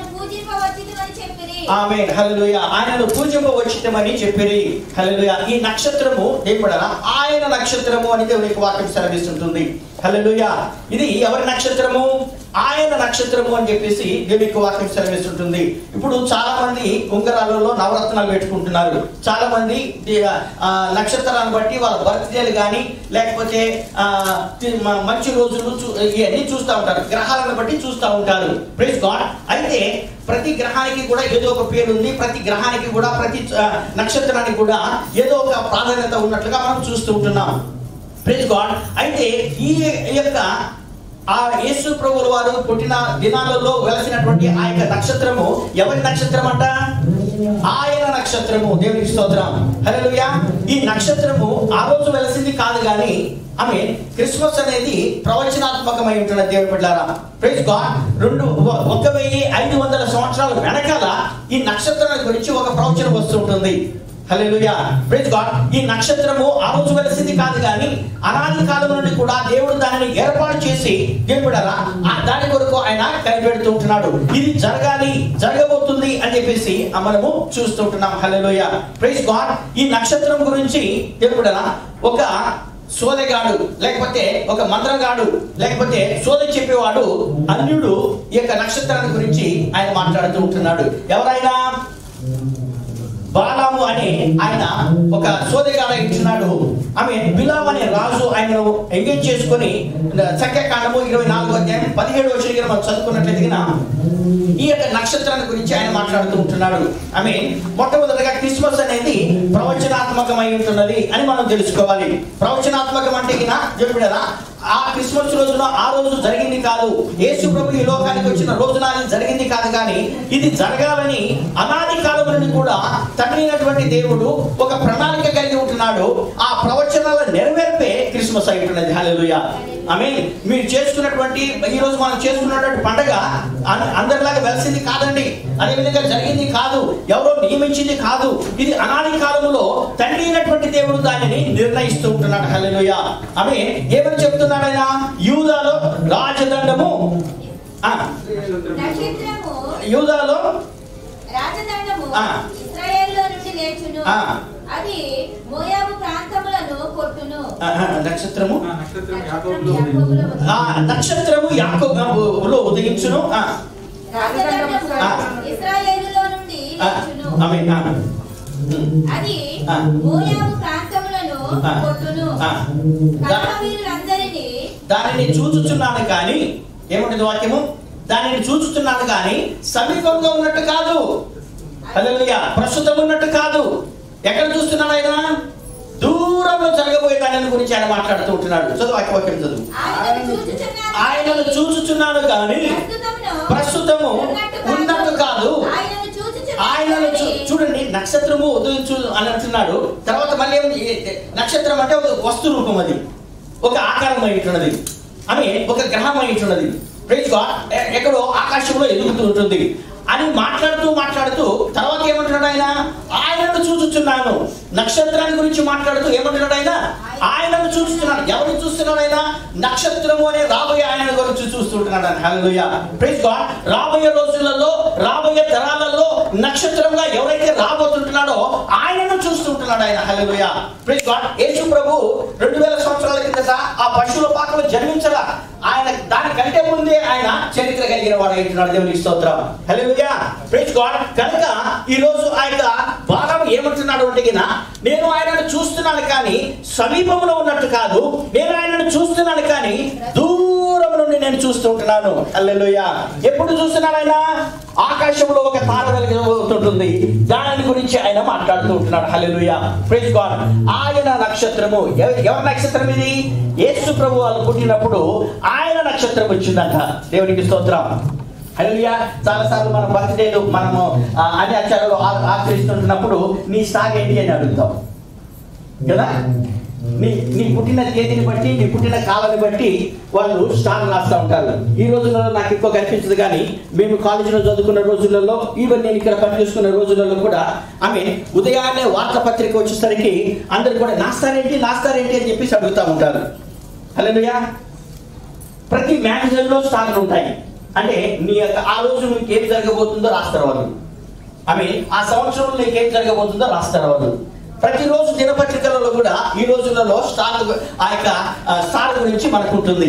Speaker 6: ఆమేన్. హల్లెలూయా. ఆయనను పూజింపవచ్చితమని చెప్పిరి. హల్లెలూయా. ఈ నక్షత్రము దేవుడా ఆయన నక్షత్రము అని దేవునికి వాక్యం సెలవిస్తుంటుంది. హల్లెలూయా. ఇది ఎవరి నక్షత్రము? ఆయన నక్షత్రము అని చెప్పేసి దేవునికి వాక్యం సెలవిస్తుంటుంది. ఇప్పుడు చాలా మంది ఉంగరాలలో నవరత్నాలు పెట్టుకుంటున్నారు. చాలా మంది నక్షత్రాలను బట్టి వాళ్ళ బర్త్డేలు కానీ లేకపోతే మంచి రోజులు ఇవన్నీ చూస్తూ ఉంటారు, గ్రహాలను బట్టి చూస్తూ ఉంటారు. Praise God. అయితే ప్రతి గ్రహానికి కూడా ఏదో ఒక పేరు ఉంది, ప్రతి గ్రహానికి కూడా ప్రతి నక్షత్రానికి కూడా ఏదో ఒక ప్రాధాన్యత ఉన్నట్లుగా మనం చూస్తూ ఉంటున్నాం. Praise God. అయితే ఈ యొక్క ఆ యేసు ప్రభువుల వారు పుట్టిన దినాలలో వెలసినటువంటి ఆ యొక్క నక్షత్రము ఎవరి నక్షత్రం అంట? ఆయన నక్షత్రము. దేవునికి స్తోత్రం. హల్లెలూయా. ఈ నక్షత్రము ఆ రోజు వెలసింది కాదు కానీ క్రిస్మస్ అనేది ప్రవచనాత్మకమై ఉంటున్న దేవుని బిడ్డలారా. Praise God. 1500 సంవత్సరాల వెనకాల ఈ నక్షత్రాల గురించి ఒక ప్రవచనం వస్తుంటుంది. హల్లెలూయా. Praise God. ఈ నక్షత్రము ఆ రోజు వెలిసింది కాదు కానీ అనాది కాలం నుండి కూడా దేవుడు దానిని ఏర్పాటు చేసి దేవుడారా దాని కొరకు ఆయన కనిపెడుతూ ఉంటున్నాడు. ఇది జరగాలి, జరగబోతుంది అని చెప్పేసి మనము చూస్తుంటున్నాం. హల్లెలూయా. Praise God. ఈ నక్షత్రం గురించి దేవుడారా ఒక సోదగాడు లేకపోతే ఒక మంత్రగాడు లేకపోతే సోద చెప్పేవాడు అన్యుడు ఈ యొక్క నక్షత్రాన్ని గురించి ఆయన మాట్లాడుతూ ఉంటున్నాడు. ఎవరైనా బాలాము అని ఆయన ఒక సోదగాడు ఇచ్చినాడు. బిలాము అనే రాజు ఆయనను ఎంగేజ్ చేసుకుని సంఖ్యాకాండము 24వ అధ్యాయం 17వ వచనం మనం చదువుకున్నట్లయితే ఈ యొక్క నక్షత్రాన్ని గురించి ఆయన మాట్లాడుతూ ఉంటున్నాడు. మొట్టమొదటిగా క్రిస్మస్ అనేది ప్రవచనాత్మకమై ఉంటున్నది అని మనం తెలుసుకోవాలి. ప్రవచనాత్మకం అంటే ఆ క్రిస్మస్ రోజున ఆ రోజు జరిగింది కాదు, యేసు ప్రభు ఈ లోకానికి వచ్చిన రోజున జరిగింది కాదు కానీ ఇది జరగాలని అనాది కాలం నుండి కూడా తండ్రి అయినటువంటి దేవుడు ఒక ప్రణాళిక కలిగి ఉంటున్నాడు. ఆ ప్రవచనాల నెరవేర్పే క్రిస్మస్ అయి ఉంటున్నది. హల్లెలూయా. మీరు చేసుకున్నటువంటి ఈ రోజు మనం చేసుకున్నటువంటి పండగ అందరిలాగా వెలిసింది కాదండి, అదే విధంగా జరిగింది కాదు, ఎవరో నియమించింది కాదు. ఇది అనాది కాలంలో తండ్రి అయినటువంటి దేవుడు దానిని నిర్ణయిస్తూ ఉంటున్నాడు. హల్లెలూయా. ఏమని చెప్తున్నాడు ఆయన? యూదాలో రాజదండము, యూదాలో
Speaker 9: రాజదండము ఇశ్రాయేలులో నుండి లేచును, అది మోయాబు ప్రాంతములను కొట్టును.
Speaker 6: నక్షత్రము నక్షత్రము యాకోబులో ఉదయించును,
Speaker 9: ఇశ్రాయేలులో నుండి లేచును, అది మోయాబు ప్రాంతములను కొట్టును. దానిని
Speaker 6: చూచుచున్నాను కానీ ఏముంటుంది వాక్యము? దానిని చూస్తున్నాను కానీ సమీపంగా ఉన్నట్టు కాదు. హల్లెలూయా. ప్రస్తుతం ఉన్నట్టు కాదు. ఎక్కడ చూస్తున్నాడు ఆయన? దూరంలో జరగబోయే దాని గురించి ఆయన మాట్లాడుతూ ఉంటున్నాడు. చదువు వాక్యం చదువు. ఆయనను చూచుచున్నాను కానీ ప్రస్తుతము ఉన్నట్టు కాదు. ఆయనను చూడండి, నక్షత్రము ఉదయించు అని అంటున్నాడు. తర్వాత మళ్ళీ నక్షత్రం అంటే ఒక వస్తు రూపం, అది ఒక ఆకారం అయ్యున్నది, అని ఒక గ్రహం అయ్యున్నది. ఎక్కడో ఆకాశంలో ఎదుగుతూ ఉంటుంది అని మాట్లాడుతూ తర్వాత ఏమంటున్నాడు ఆయన? ఆయనను చూచుచున్నాను. నక్షత్రాన్ని గురించి మాట్లాడుతూ ఏమంటున్నాడు ఆయన? ఆయనను చూస్తున్నాడు. ఎవరు చూస్తున్నాడు ఆయన? నక్షత్రము అనే రాబోయే ఆయన గురించి చూస్తుంటున్నాడు ఆయన. హల్లెలూయా. Praise God. రాబోయే రోజులలో, రాబోయే తరాలలో నక్షత్రంగా ఎవరైతే రాబోతుంటున్నాడో ఆయనను చూస్తుంటున్నాడు ఆయన. హల్లెలూయా. Praise God. యేసు ప్రభు 2000 సంవత్సరాల కిందట ఆ పశువుల పాకలో జన్మించలా. ఆయన దానికంటే ముందే ఆయన చరిత్ర కలిగిన వాడు అయితున్నాడు. దేవునికి స్తోత్రం. హల్లెలూయా. Praise God. కనుక ఈ రోజు ఆయన భాగం ఏమంటున్నాడు అంటే, నేను ఆయనను చూస్తున్నాను కానీ సమీపంలో ఉన్నట్టు కాదు, నేను ఆయనను చూస్తున్నాను కానీ దూరం నుండి నేను చూస్తూ ఉంటున్నాను. హల్లెలూయా. ఎప్పుడు చూస్తున్నాడు ఆయన? ఆకాశంలో ఒక తార వెలుగుతుంటుంది, దాని గురించి ఆయన మాట్లాడుతూ ఉంటున్నాడు. హల్లెలూయా. Praise God. ఆయన నక్షత్రము. ఎవరి నక్షత్రం ఇది? యేసు ప్రభు వాళ్ళు పుట్టినప్పుడు ఆయన నక్షత్రం వచ్చిందంట. దేవునికి స్తోత్రం. హల్లెలూయా. చాలాసార్లు మన బర్త్డేలు మనము అన్ని ఆచారాలు ఆచరిస్తుంటున్నప్పుడు నీ స్టార్ ఏంటి అని అడుగుతాం కదా. నీ పుట్టిన తేదీని బట్టి, నీ పుట్టిన కాలాన్ని బట్టి వాళ్ళు స్టార్ రాస్తూ ఉంటారు. ఈ రోజులలో నాకు ఎక్కువ కనిపించదు కానీ మేము కాలేజీలో చదువుకున్న రోజులలో, ఈవెన్ నేను ఇక్కడ పనిచేసుకున్న రోజులలో కూడా ఉదయాన్నే వార్తాపత్రిక వచ్చేసరికి అందరు కూడా నాస్తారేంటి అని చెప్పేసి అడుగుతూ ఉంటారు. హల్లెలూయా. ప్రతి మ్యాగజైన్లో స్టార్లు ఉంటాయి. అంటే నీ యొక్క ఆ రోజు నీకు ఏం జరగబోతుందో రాస్తారు వాళ్ళు. ఆ సంవత్సరంలో నీకు ఏం జరగబోతుందో రాస్తారు వాళ్ళు. ప్రతిరోజు దినపత్రికలలో కూడా ఈ రోజులలో ఆ యొక్క స్టార్ గురించి మనకు ఉంటుంది.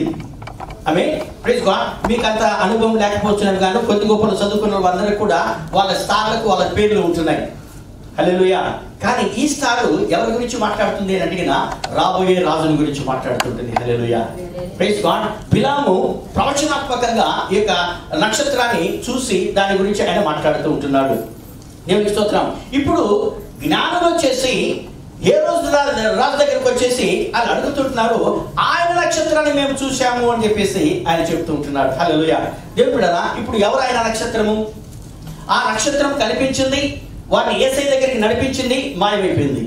Speaker 6: Praise God. మీకు అంత అనుభవం లేకపోతున్నాను కానీ కొద్ది గొప్పలు చదువుకున్న వాళ్ళందరూ కూడా వాళ్ళ స్టార్లకు వాళ్ళ పేర్లు ఉంటున్నాయి. హల్లెలూయా. కానీ ఈ స్టార్ ఎవరి గురించి మాట్లాడుతుంది అని అడిగినా రాబోయే రాజుని గురించి మాట్లాడుతుంటుంది. హల్లెలూయా. Praise God. బిలాము ప్రవచనాత్మకంగా ఈ యొక్క నక్షత్రాన్ని చూసి దాని గురించి ఆయన మాట్లాడుతూ ఉంటున్నాడు. దేవునికి స్తోత్రం. ఇప్పుడు జ్ఞానులు వచ్చేసి ఏ రోజు రాజు దగ్గరికి వచ్చేసి వాళ్ళు అడుగుతుంటున్నారు, ఆయన నక్షత్రాన్ని మేము చూసాము అని చెప్పేసి ఆయన చెప్తూ ఉంటున్నాడు. హల్లెలూయా. దేవుడు బిడ్డలారా, ఇప్పుడు ఎవరు ఆయన నక్షత్రము? ఆ నక్షత్రం కనిపించింది, వారిని యేసయ్య దగ్గరికి నడిపించింది, మాయమైపోయింది.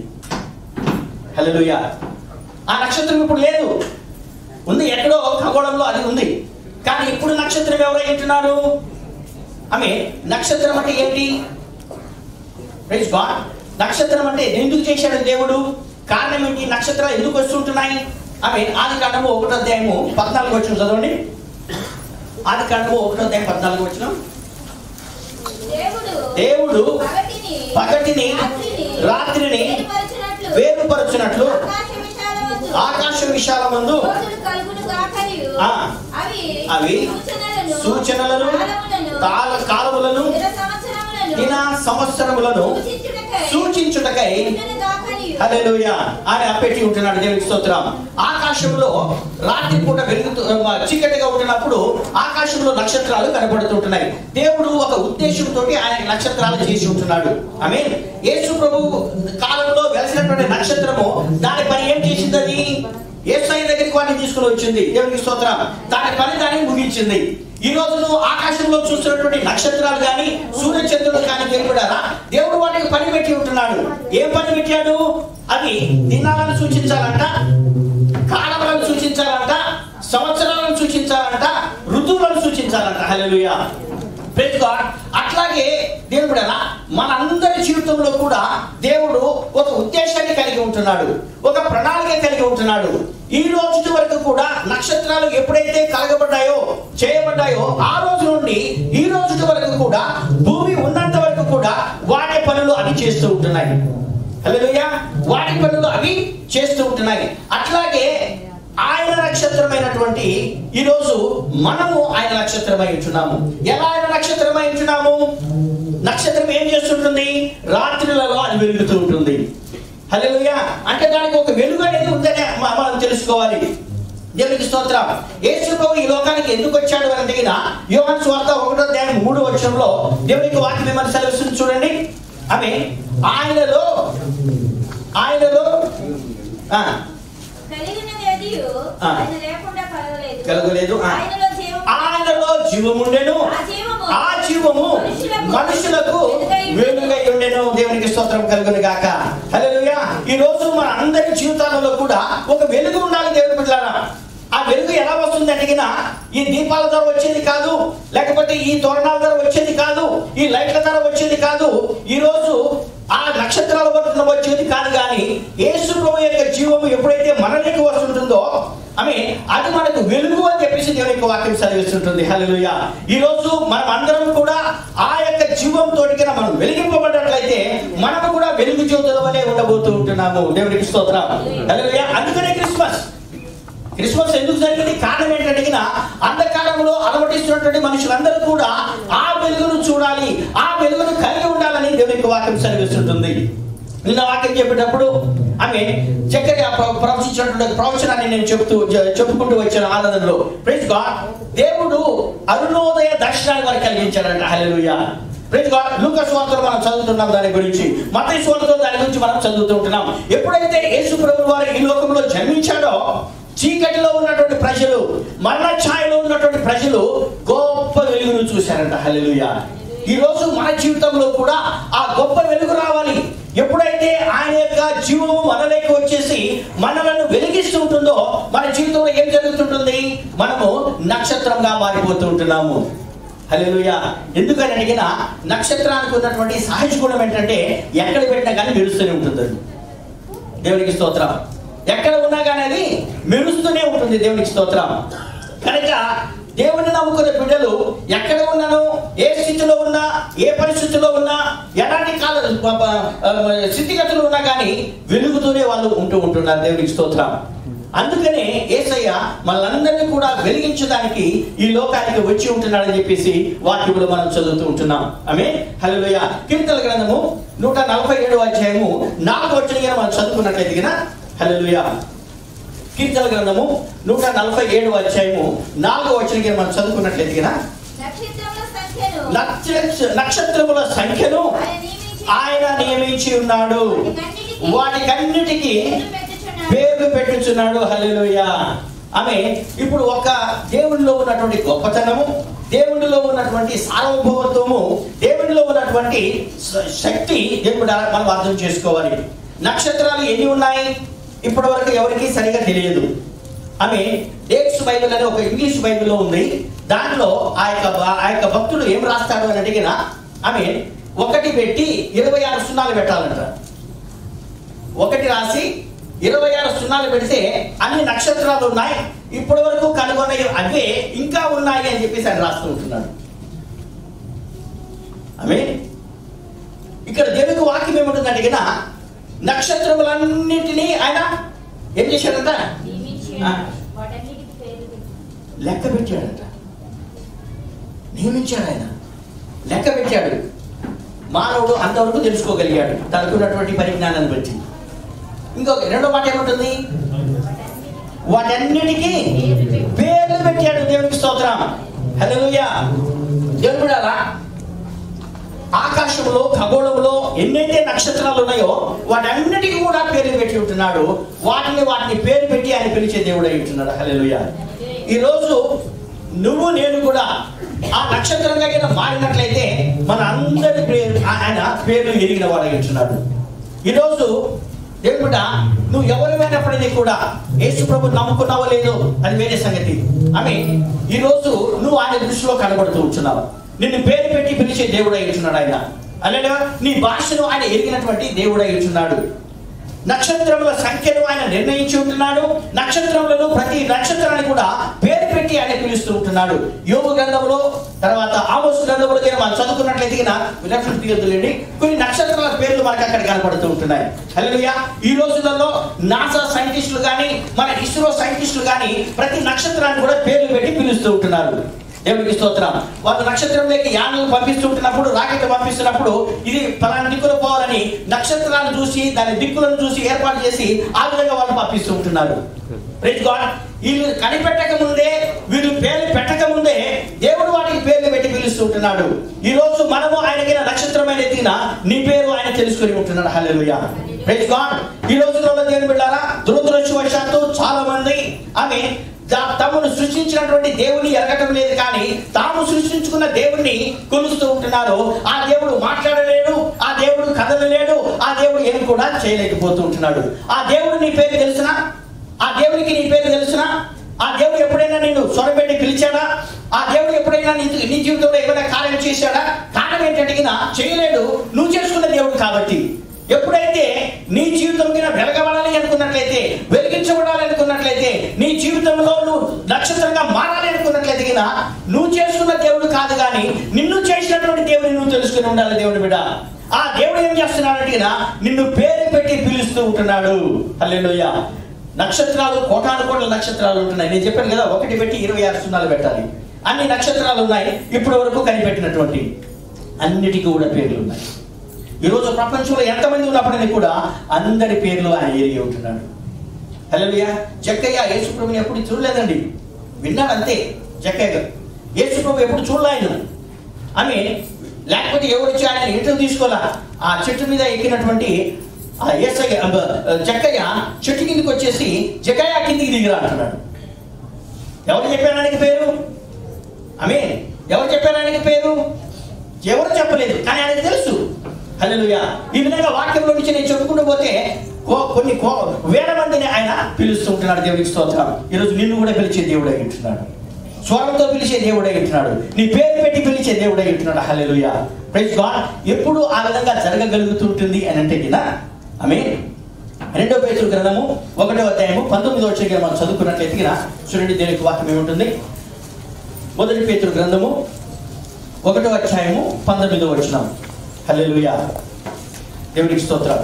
Speaker 6: హల్లెలూయా. ఆ నక్షత్రం ఇప్పుడు లేదు, ఉంది ఎక్కడో ఖగోళంలో అది ఉంది. కానీ ఇప్పుడు నక్షత్రం ఎవరై ఉంటున్నారు? నక్షత్రం అంటే ఏంటి? Praise God. నక్షత్రం అంటే ఎందుకు చేశాడు దేవుడు? కారణం ఏంటి? నక్షత్రాలు ఎందుకు వస్తుంటున్నాయి? ఆదికాండము 1వ అధ్యాయము 14వ వచనం చదవండి. ఆదికాండము 1వ అధ్యాయం 14వ వచనం. దేవుడు పగటిని రాత్రిని వేరుపరచునట్లు ఆకాశ విశాలమందు అవి సూచనలను, కాలములను, దిన సంవత్సరములను సూచించుటకై హల్లెలూయా అని అప్పెట్టి ఉంటున్నాడు. దేవునికి స్తోత్రం. ఆకాశంలో రాత్రి పూట చీకటిగా ఉంటున్నప్పుడు ఆకాశంలో నక్షత్రాలు కనబడుతుంటున్నాయి. దేవుడు ఒక ఉద్దేశంతో ఆయన నక్షత్రాలు చేసి ఉంటున్నాడు. యేసు ప్రభు కాలంలో వెలిసినటువంటి నక్షత్రము దాని పని ఏం చేసింది? అది యేసయ్య దగ్గరికి వాడిని తీసుకుని వచ్చింది. దేవునికి స్తోత్రం. దాని పని దాన్ని ముగించింది. ఈ రోజు నువ్వు ఆకాశంలో చూస్తున్నటువంటి నక్షత్రాలు కానీ, సూర్యచంద్రులు కానీ దేవుడు వాటికి పని పెట్టి ఉంటున్నాడు. ఏం పని పెట్టాడు? అది దినాలను సూచించాలంట, కాలములను సూచించాలంట, సంవత్సరాలను సూచించాలంట, ఋతువులను సూచించాలంట. హల్లెలూయా. Praise God. అట్లాగే దేవుడు మనందరి జీవితంలో కూడా దేవుడు ఒక ఉద్దేశాన్ని కలిగి ఉంటున్నాడు, ఒక ప్రణాళిక కలిగి ఉంటున్నాడు. ఈ రోజు వరకు కూడా నక్షత్రాలు ఎప్పుడైతే కలగబడ్డాయో, చేయబడ్డాయో, ఆ రోజు నుండి ఈ రోజు వరకు కూడా భూమి ఉన్నంత వరకు కూడా వాటి పనులు అవి చేస్తూ ఉంటున్నాయి. హల్లెలూయా. వాటి పనులు అవి చేస్తూ ఉంటున్నాయి. అట్లాగే ఆయన నక్షత్రమైనటువంటి ఈ రోజు మనము ఆయన నక్షత్రమై ఉంటున్నాము. ఎలా ఆయన నక్షత్రమై ఉంటున్నాము? నక్షత్రం ఏం చేస్తుంటుంది? రాత్రులలో అది వెలుగుతూ ఉంటుంది. హల్లెలూయా. అంటే దానికి ఒక వెలుగు అనేది ఉందని మనం తెలుసుకోవాలి. దేవునికి స్తోత్రం. యేసు ప్రభు ఈ లోకానికి ఎందుకు వచ్చాడు అని అడిగిన యోహాను సువార్త 1:3 దేవునికి వాక్యం ఏమని సెలవిస్తుంది చూడండి. ఆమె ఆయనలో కలగలేదు, ఆయనలో జీవముండెను, ఆ జీవము మనుషులకు వెలుగై ఉండెను. దేవునికి స్తోత్రం కలుగును గాక. హల్లెలూయా. ఈ రోజు మన అందరి జీవితాలలో కూడా ఒక వెలుగు ఉండాలి దేవుని బిడ్డలారా. ఆ వెలుగు ఎలా వస్తుంది అడిగినా ఈ దీపాల ద్వారా వచ్చేది కాదు, లేకపోతే ఈ తోరణాల ద్వారా వచ్చేది కాదు, ఈ లైట్ల ద్వారా వచ్చేది కాదు, ఈ రోజు ఆ నక్షత్రాల వరకు వచ్చేది కాదు. కానీ యేసు ప్రభు యొక్క జీవము ఎప్పుడైతే మనలోకి వస్తుంటుందో అది మనకు వెలుగు అని చెప్పేసి దేవుని యొక్క వాక్యం సెలవిస్తుంటుంది. హల్లెలూయా. ఈ రోజు మనం అందరం కూడా ఆ యొక్క జీవంతో మనం వెలిగింపబడినట్లయితే మనము కూడా వెలుగు జ్యోతుల వలె ఉండబోతూ ఉంటున్నాము. దేవునికి స్తోత్రం. హల్లెలూయా. అందుకనే క్రిస్మస్ ఎందుకు జరిగింది? కారణం ఏంటంటే అంధకారంలో అలవటిస్తున్నటువంటి మనుషులందరూ కూడా ఆ వెలుగును చూడాలి, ఆ వెలుగును కలిగి ఉండాలని దేవునికి వాక్యం సెలవిస్తుంటుంది. నిన్న వాక్యం చెప్పేటప్పుడు జకర్యా ప్రవచించినటువంటి ప్రవచనాన్ని నేను చెప్పుకుంటూ వచ్చాను ఆనందంలో. Praise God. దేవుడు అరుణోదయ దర్శనాన్ని వారికి కలిగించాడంట. హల్లెలూయా. Praise God. లూకా సువార్తలో మనం చదువుతున్నాం దాని గురించి, మత్తయి సువార్తలో దాని గురించి మనం చదువుతూ ఉంటున్నాం. ఎప్పుడైతే యేసు ప్రభువు వారు ఈ లోకంలో జన్మించాడో చీకటిలో ఉన్నటువంటి ప్రజలు, మరణ ఛాయలో ఉన్నటువంటి ప్రజలు గొప్ప వెలుగును చూశారంట. హల్లెలూయా. ఈ రోజు మన జీవితంలో కూడా ఆ గొప్ప వెలుగు రావాలి. ఎప్పుడైతే ఆయన యొక్క జీవము మనలోకి వచ్చేసి మనలను వెలిగిస్తూ ఉంటుందో మన జీవితంలో ఏం జరుగుతుంటుంది? మనము నక్షత్రంగా మారిపోతూ ఉంటున్నాము. హల్లెలూయా. ఎందుకని అడిగినా నక్షత్రానికి ఉన్నటువంటి సహజ గుణం ఏంటంటే ఎక్కడ పెట్టినా కానీ మెరుస్తూనే ఉంటుంది. దేవునికి స్తోత్రం. ఎక్కడ ఉన్నా కానీ అది మెరుస్తూనే ఉంటుంది. దేవునికి స్తోత్రం. కనుక దేవుని నమ్ముకునే బిడ్డలు ఎక్కడ ఉన్నానో, ఏ స్థితిలో ఉన్నా, ఏ పరిస్థితిలో ఉన్నా, ఎలాంటి స్థితిగతులు ఉన్నా కానీ వెలుగుతూనే వాళ్ళు ఉంటున్నారు. దేవునికి స్తోత్రం. అందుకనే యేసయ్య మనందరినీ కూడా వెలిగించడానికి ఈ లోకానికి వచ్చి ఉంటున్నాడని చెప్పేసి వాక్యంలో మనం చదువుతూ ఉంటున్నాం. ఆమేన్. హల్లెలూయా. కీర్తనల గ్రంథము 147 మనం చదువుకున్నట్లయితే హల్లెలూయా. కీర్తనల గ్రంథము 147 మనం చదువుకున్నట్లయితే నక్షత్రముల సంఖ్యను ఆయన నియమించి ఉన్నాడు, వాటికన్నిటికీ పేరు పెట్టుచున్నాడు. హల్లెలూయా. ఇప్పుడు ఒక దేవుడిలో ఉన్నటువంటి గొప్పతనము, దేవుడిలో ఉన్నటువంటి సార్వభౌమత్వము, దేవుడిలో ఉన్నటువంటి శక్తి దేవుడు మనం అర్థం చేసుకోవాలి. నక్షత్రాలు ఎన్ని ఉన్నాయి ఇప్పటి వరకు ఎవరికి సరిగా తెలియదు. డేట్స్ బైబిల్ అనే ఒక ఇంగ్లీష్ బైబిల్లో ఉంది. దాంట్లో ఆ యొక్క భక్తుడు ఏం రాస్తాడు అని అడిగినా ఒకటి పెట్టి 26 సున్నాలు పెట్టాలంట. ఒకటి రాసి 26 సున్నాలు పెడితే అన్ని నక్షత్రాలు ఉన్నాయి, ఇప్పటి వరకు కనుగొన్న అవే ఇంకా ఉన్నాయి అని చెప్పేసి ఆయన రాస్తూ ఉంటున్నాడు. ఇక్కడ దేవునికి వాక్యం ఏముంటుంది అడిగినా నక్షత్రములన్నింటినీ ఆయన ఏం చేశాడంట? లెక్క పెట్టాడంట. నియమించాడు, ఆయన లెక్క పెట్టాడు. మానవుడు అంతవరకు తెలుసుకోగలిగాడు తనకున్నటువంటి పరిజ్ఞానాన్ని బట్టి. ఇంకొక రెండో మాట ఏముంటుంది? వాటన్నిటికీ పేర్లు పెట్టాడు. దేవునికి స్తోత్రం. హల్లెలూయా. దేవుడు అలా ఆకాశంలో, ఖగోళంలో ఎన్నైతే నక్షత్రాలు ఉన్నాయో వాటన్నిటికీ కూడా పేర్లు పెట్టి ఉంటున్నాడు. వాటిని పేరు పెట్టి ఆయన పిలిచే దేవుడు అయి ఉంటున్నాడు. హల్లెలూయా. ఈరోజు నువ్వు నేను కూడా ఆ నక్షత్రంగా మారినట్లయితే మన అందరి ఆయన పేర్లు ఎరిగిన వాడు అయి ఉంటున్నాడు. ఈరోజు దేవుడా నువ్వు ఎవరిమైనప్పటికీ కూడా యేసు ప్రభువుని నమ్ముకున్నావో లేదో అది వేరే సంగతి. ఈరోజు నువ్వు ఆయన దృష్టిలో కనబడుతూ ఉంటున్నావు. నిన్ను పేరు పెట్టి పిలిచే దేవుడు అయి ఉంటున్నాడు ఆయన. అలాగే నీ భాషను ఆయన ఎరిగినటువంటి దేవుడు అయి ఉంటున్నాడు. నక్షత్రముల సంఖ్యను ఆయన నిర్ణయించి ఉంటున్నాడు. నక్షత్రములను ప్రతి నక్షత్రాన్ని కూడా పేరు పెట్టి ఆయన పిలుస్తూ ఉంటున్నాడు. యోబు గ్రంథంలో, తర్వాత ఆమోసు గ్రంథంలో మనం చదువుకున్నట్లయితే విలక్షణ తీయొద్దులేండి, కొన్ని నక్షత్రాల పేర్లు మనకు అక్కడ కనపడుతూ ఉంటున్నాయి. హల్లెలూయా. ఈ రోజులలో నాసా సైంటిస్టులు కానీ, మన ఇస్రో సైంటిస్టులు కానీ ప్రతి నక్షత్రాన్ని కూడా పేర్లు పెట్టి పిలుస్తూ ఉంటున్నారు. దేవునికి స్తోత్రం. వాళ్ళు నక్షత్రంలోకి యానలు పంపిస్తుంటున్నప్పుడు, రాకెట్ పంపిస్తున్నప్పుడు ఇది పలానా దిక్కులో పోవాలని నక్షత్రాలను చూసి, దాని దిక్కులను చూసి ఏర్పాటు చేసి ఆ విధంగా వాళ్ళు పంపిస్తూ ఉంటున్నారు. Praise God. వీళ్ళు కనిపెట్టక ముందే, వీళ్ళు పేర్లు పెట్టక ముందే దేవుడు వాటికి పేర్లు పెట్టి పిలుస్తుంటున్నాడు. ఈ రోజు మనము ఆయనకి నక్షత్రమైన ఎత్తిన నీ పేరు ఆయన తెలుసుకుని ఉంటున్నాడు. Hallelujah, praise God. ఈ రోజుల్లో దేవుని బిడ్డలారా, దురదృష్టవశాత్తు చాలా మంది ఆమె తమను సృష్టించినటువంటి దేవుని ఎరగటం లేదు, కానీ తాము సృష్టించుకున్న దేవుణ్ణి కొలుస్తూ ఉంటున్నారు. ఆ దేవుడు మాట్లాడలేడు, ఆ దేవుడు కదలలేడు, ఆ దేవుడు ఏం కూడా చేయలేకపోతూ ఉంటున్నాడు. ఆ దేవుడు నీ పేరు తెలుసునా? ఆ దేవుడికి నీ పేరు తెలుసునా? ఆ దేవుడు ఎప్పుడైనా నిన్ను స్వరపెట్టి పిలిచాడా? ఆ దేవుడు ఎప్పుడైనా నీ జీవితంలో ఏమైనా కార్యం చేశాడా? కారణం ఏంటంటే చేయలేడు, నువ్వు చేసుకున్న దేవుడు కాబట్టి. ఎప్పుడైతే నీ జీవితం మీద వెలగబడాలి అనుకున్నట్లయితే, వెలిగించబడాలి అనుకున్నట్లయితే, నీ జీవితంలో నువ్వు నక్షత్రంగా మారాలి అనుకున్నట్లయితే నువ్వు చేసుకున్న దేవుడు కాదు, కానీ నిన్ను చేసినటువంటి దేవుడిని నువ్వు తెలుసుకుని ఉండాలి. దేవుడి బిడ్డ, ఆ దేవుడు ఏం చేస్తున్నాడంటే నిన్ను పేరు పెట్టి పిలుస్తూ ఉంటున్నాడు. హల్లెలూయా. నక్షత్రాలు కోటాను కోట్ల నక్షత్రాలు ఉంటున్నాయి. నేను చెప్పాను కదా, 1 పెట్టి 26 సున్నాలు పెట్టాలి. అన్ని నక్షత్రాలు ఉన్నాయి. ఇప్పటి వరకు కనిపెట్టినటువంటి అన్నిటికీ కూడా పేర్లు ఉన్నాయి. ఈరోజు ప్రపంచంలో ఎంతమంది ఉన్నప్పటికీ కూడా అందరి పేర్లు ఆయన ఎరిగి ఉంటున్నాడు. హల్లెలూయా. జక్కయ్య యేసుప్రభుని ఎప్పుడు చూడలేదండి, విన్నాడు అంతే. జక్కయ్య గారు యేసుప్రభు ఎప్పుడు చూడలే ఆయన. ఆమె లేకపోతే ఎవరు వచ్చి ఆయన ఇంటర్వ్యూ తీసుకోవాలా? ఆ చెట్టు మీద ఎక్కినటువంటి జక్కయ్య చెట్టు కిందికి వచ్చేసి జక్కయ్య కిందికి దిగిరా అంటున్నాడు. ఎవరు చెప్పారు ఆయనకి పేరు? ఆమె ఎవరు చెప్పారు ఆయనకి పేరు? ఎవరు చెప్పలేదు, కానీ ఆయనకు తెలుసు. హల్లెలూయా. ఈ విధంగా వాక్యంలో నుంచి నేను చెప్పుకుంటూ పోతే కొన్ని వేల మందిని ఆయన పిలుస్తూ ఉంటున్నాడు. దేవుడికి స్తోత్రం. ఈరోజు నిన్ను కూడా పిలిచే దేవుడు అయి ఉంటున్నాడు. స్వరంతో పిలిచే దేవుడు అయి ఉంటున్నాడు. నీ పేరు పెట్టి పిలిచే దేవుడు అయి ఉంటున్నాడు. Hallelujah, praise God. ఎప్పుడు ఆ విధంగా జరగగలుగుతుంటుంది అని అంటే ఆమె 2 పేతురు గ్రంథము 1వ అధ్యాయము 19వ వచనం మనం చదువుకున్నట్లయితే చూడండి దేవునికి వాక్యం ఏముంటుంది. 1 పేతురు గ్రంథము 1వ అధ్యాయము 19వ వచనం. హల్లెలూయా, దేవునికి స్తోత్రం.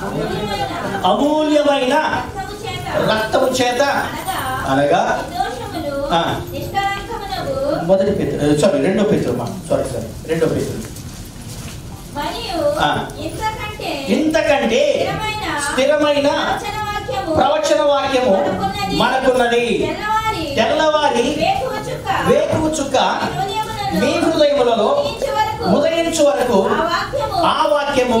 Speaker 6: అమూల్యమైన రక్తము చేత అనగా 2 పేతురు 2 పేతురు ఇంతకంటే స్థిరమైన ప్రవచన వాక్యము మనకున్నది. తెల్లవారి వేకువ చుక్క మీ హృదయములలో ఉదయించు వరకు ఆ వాక్యము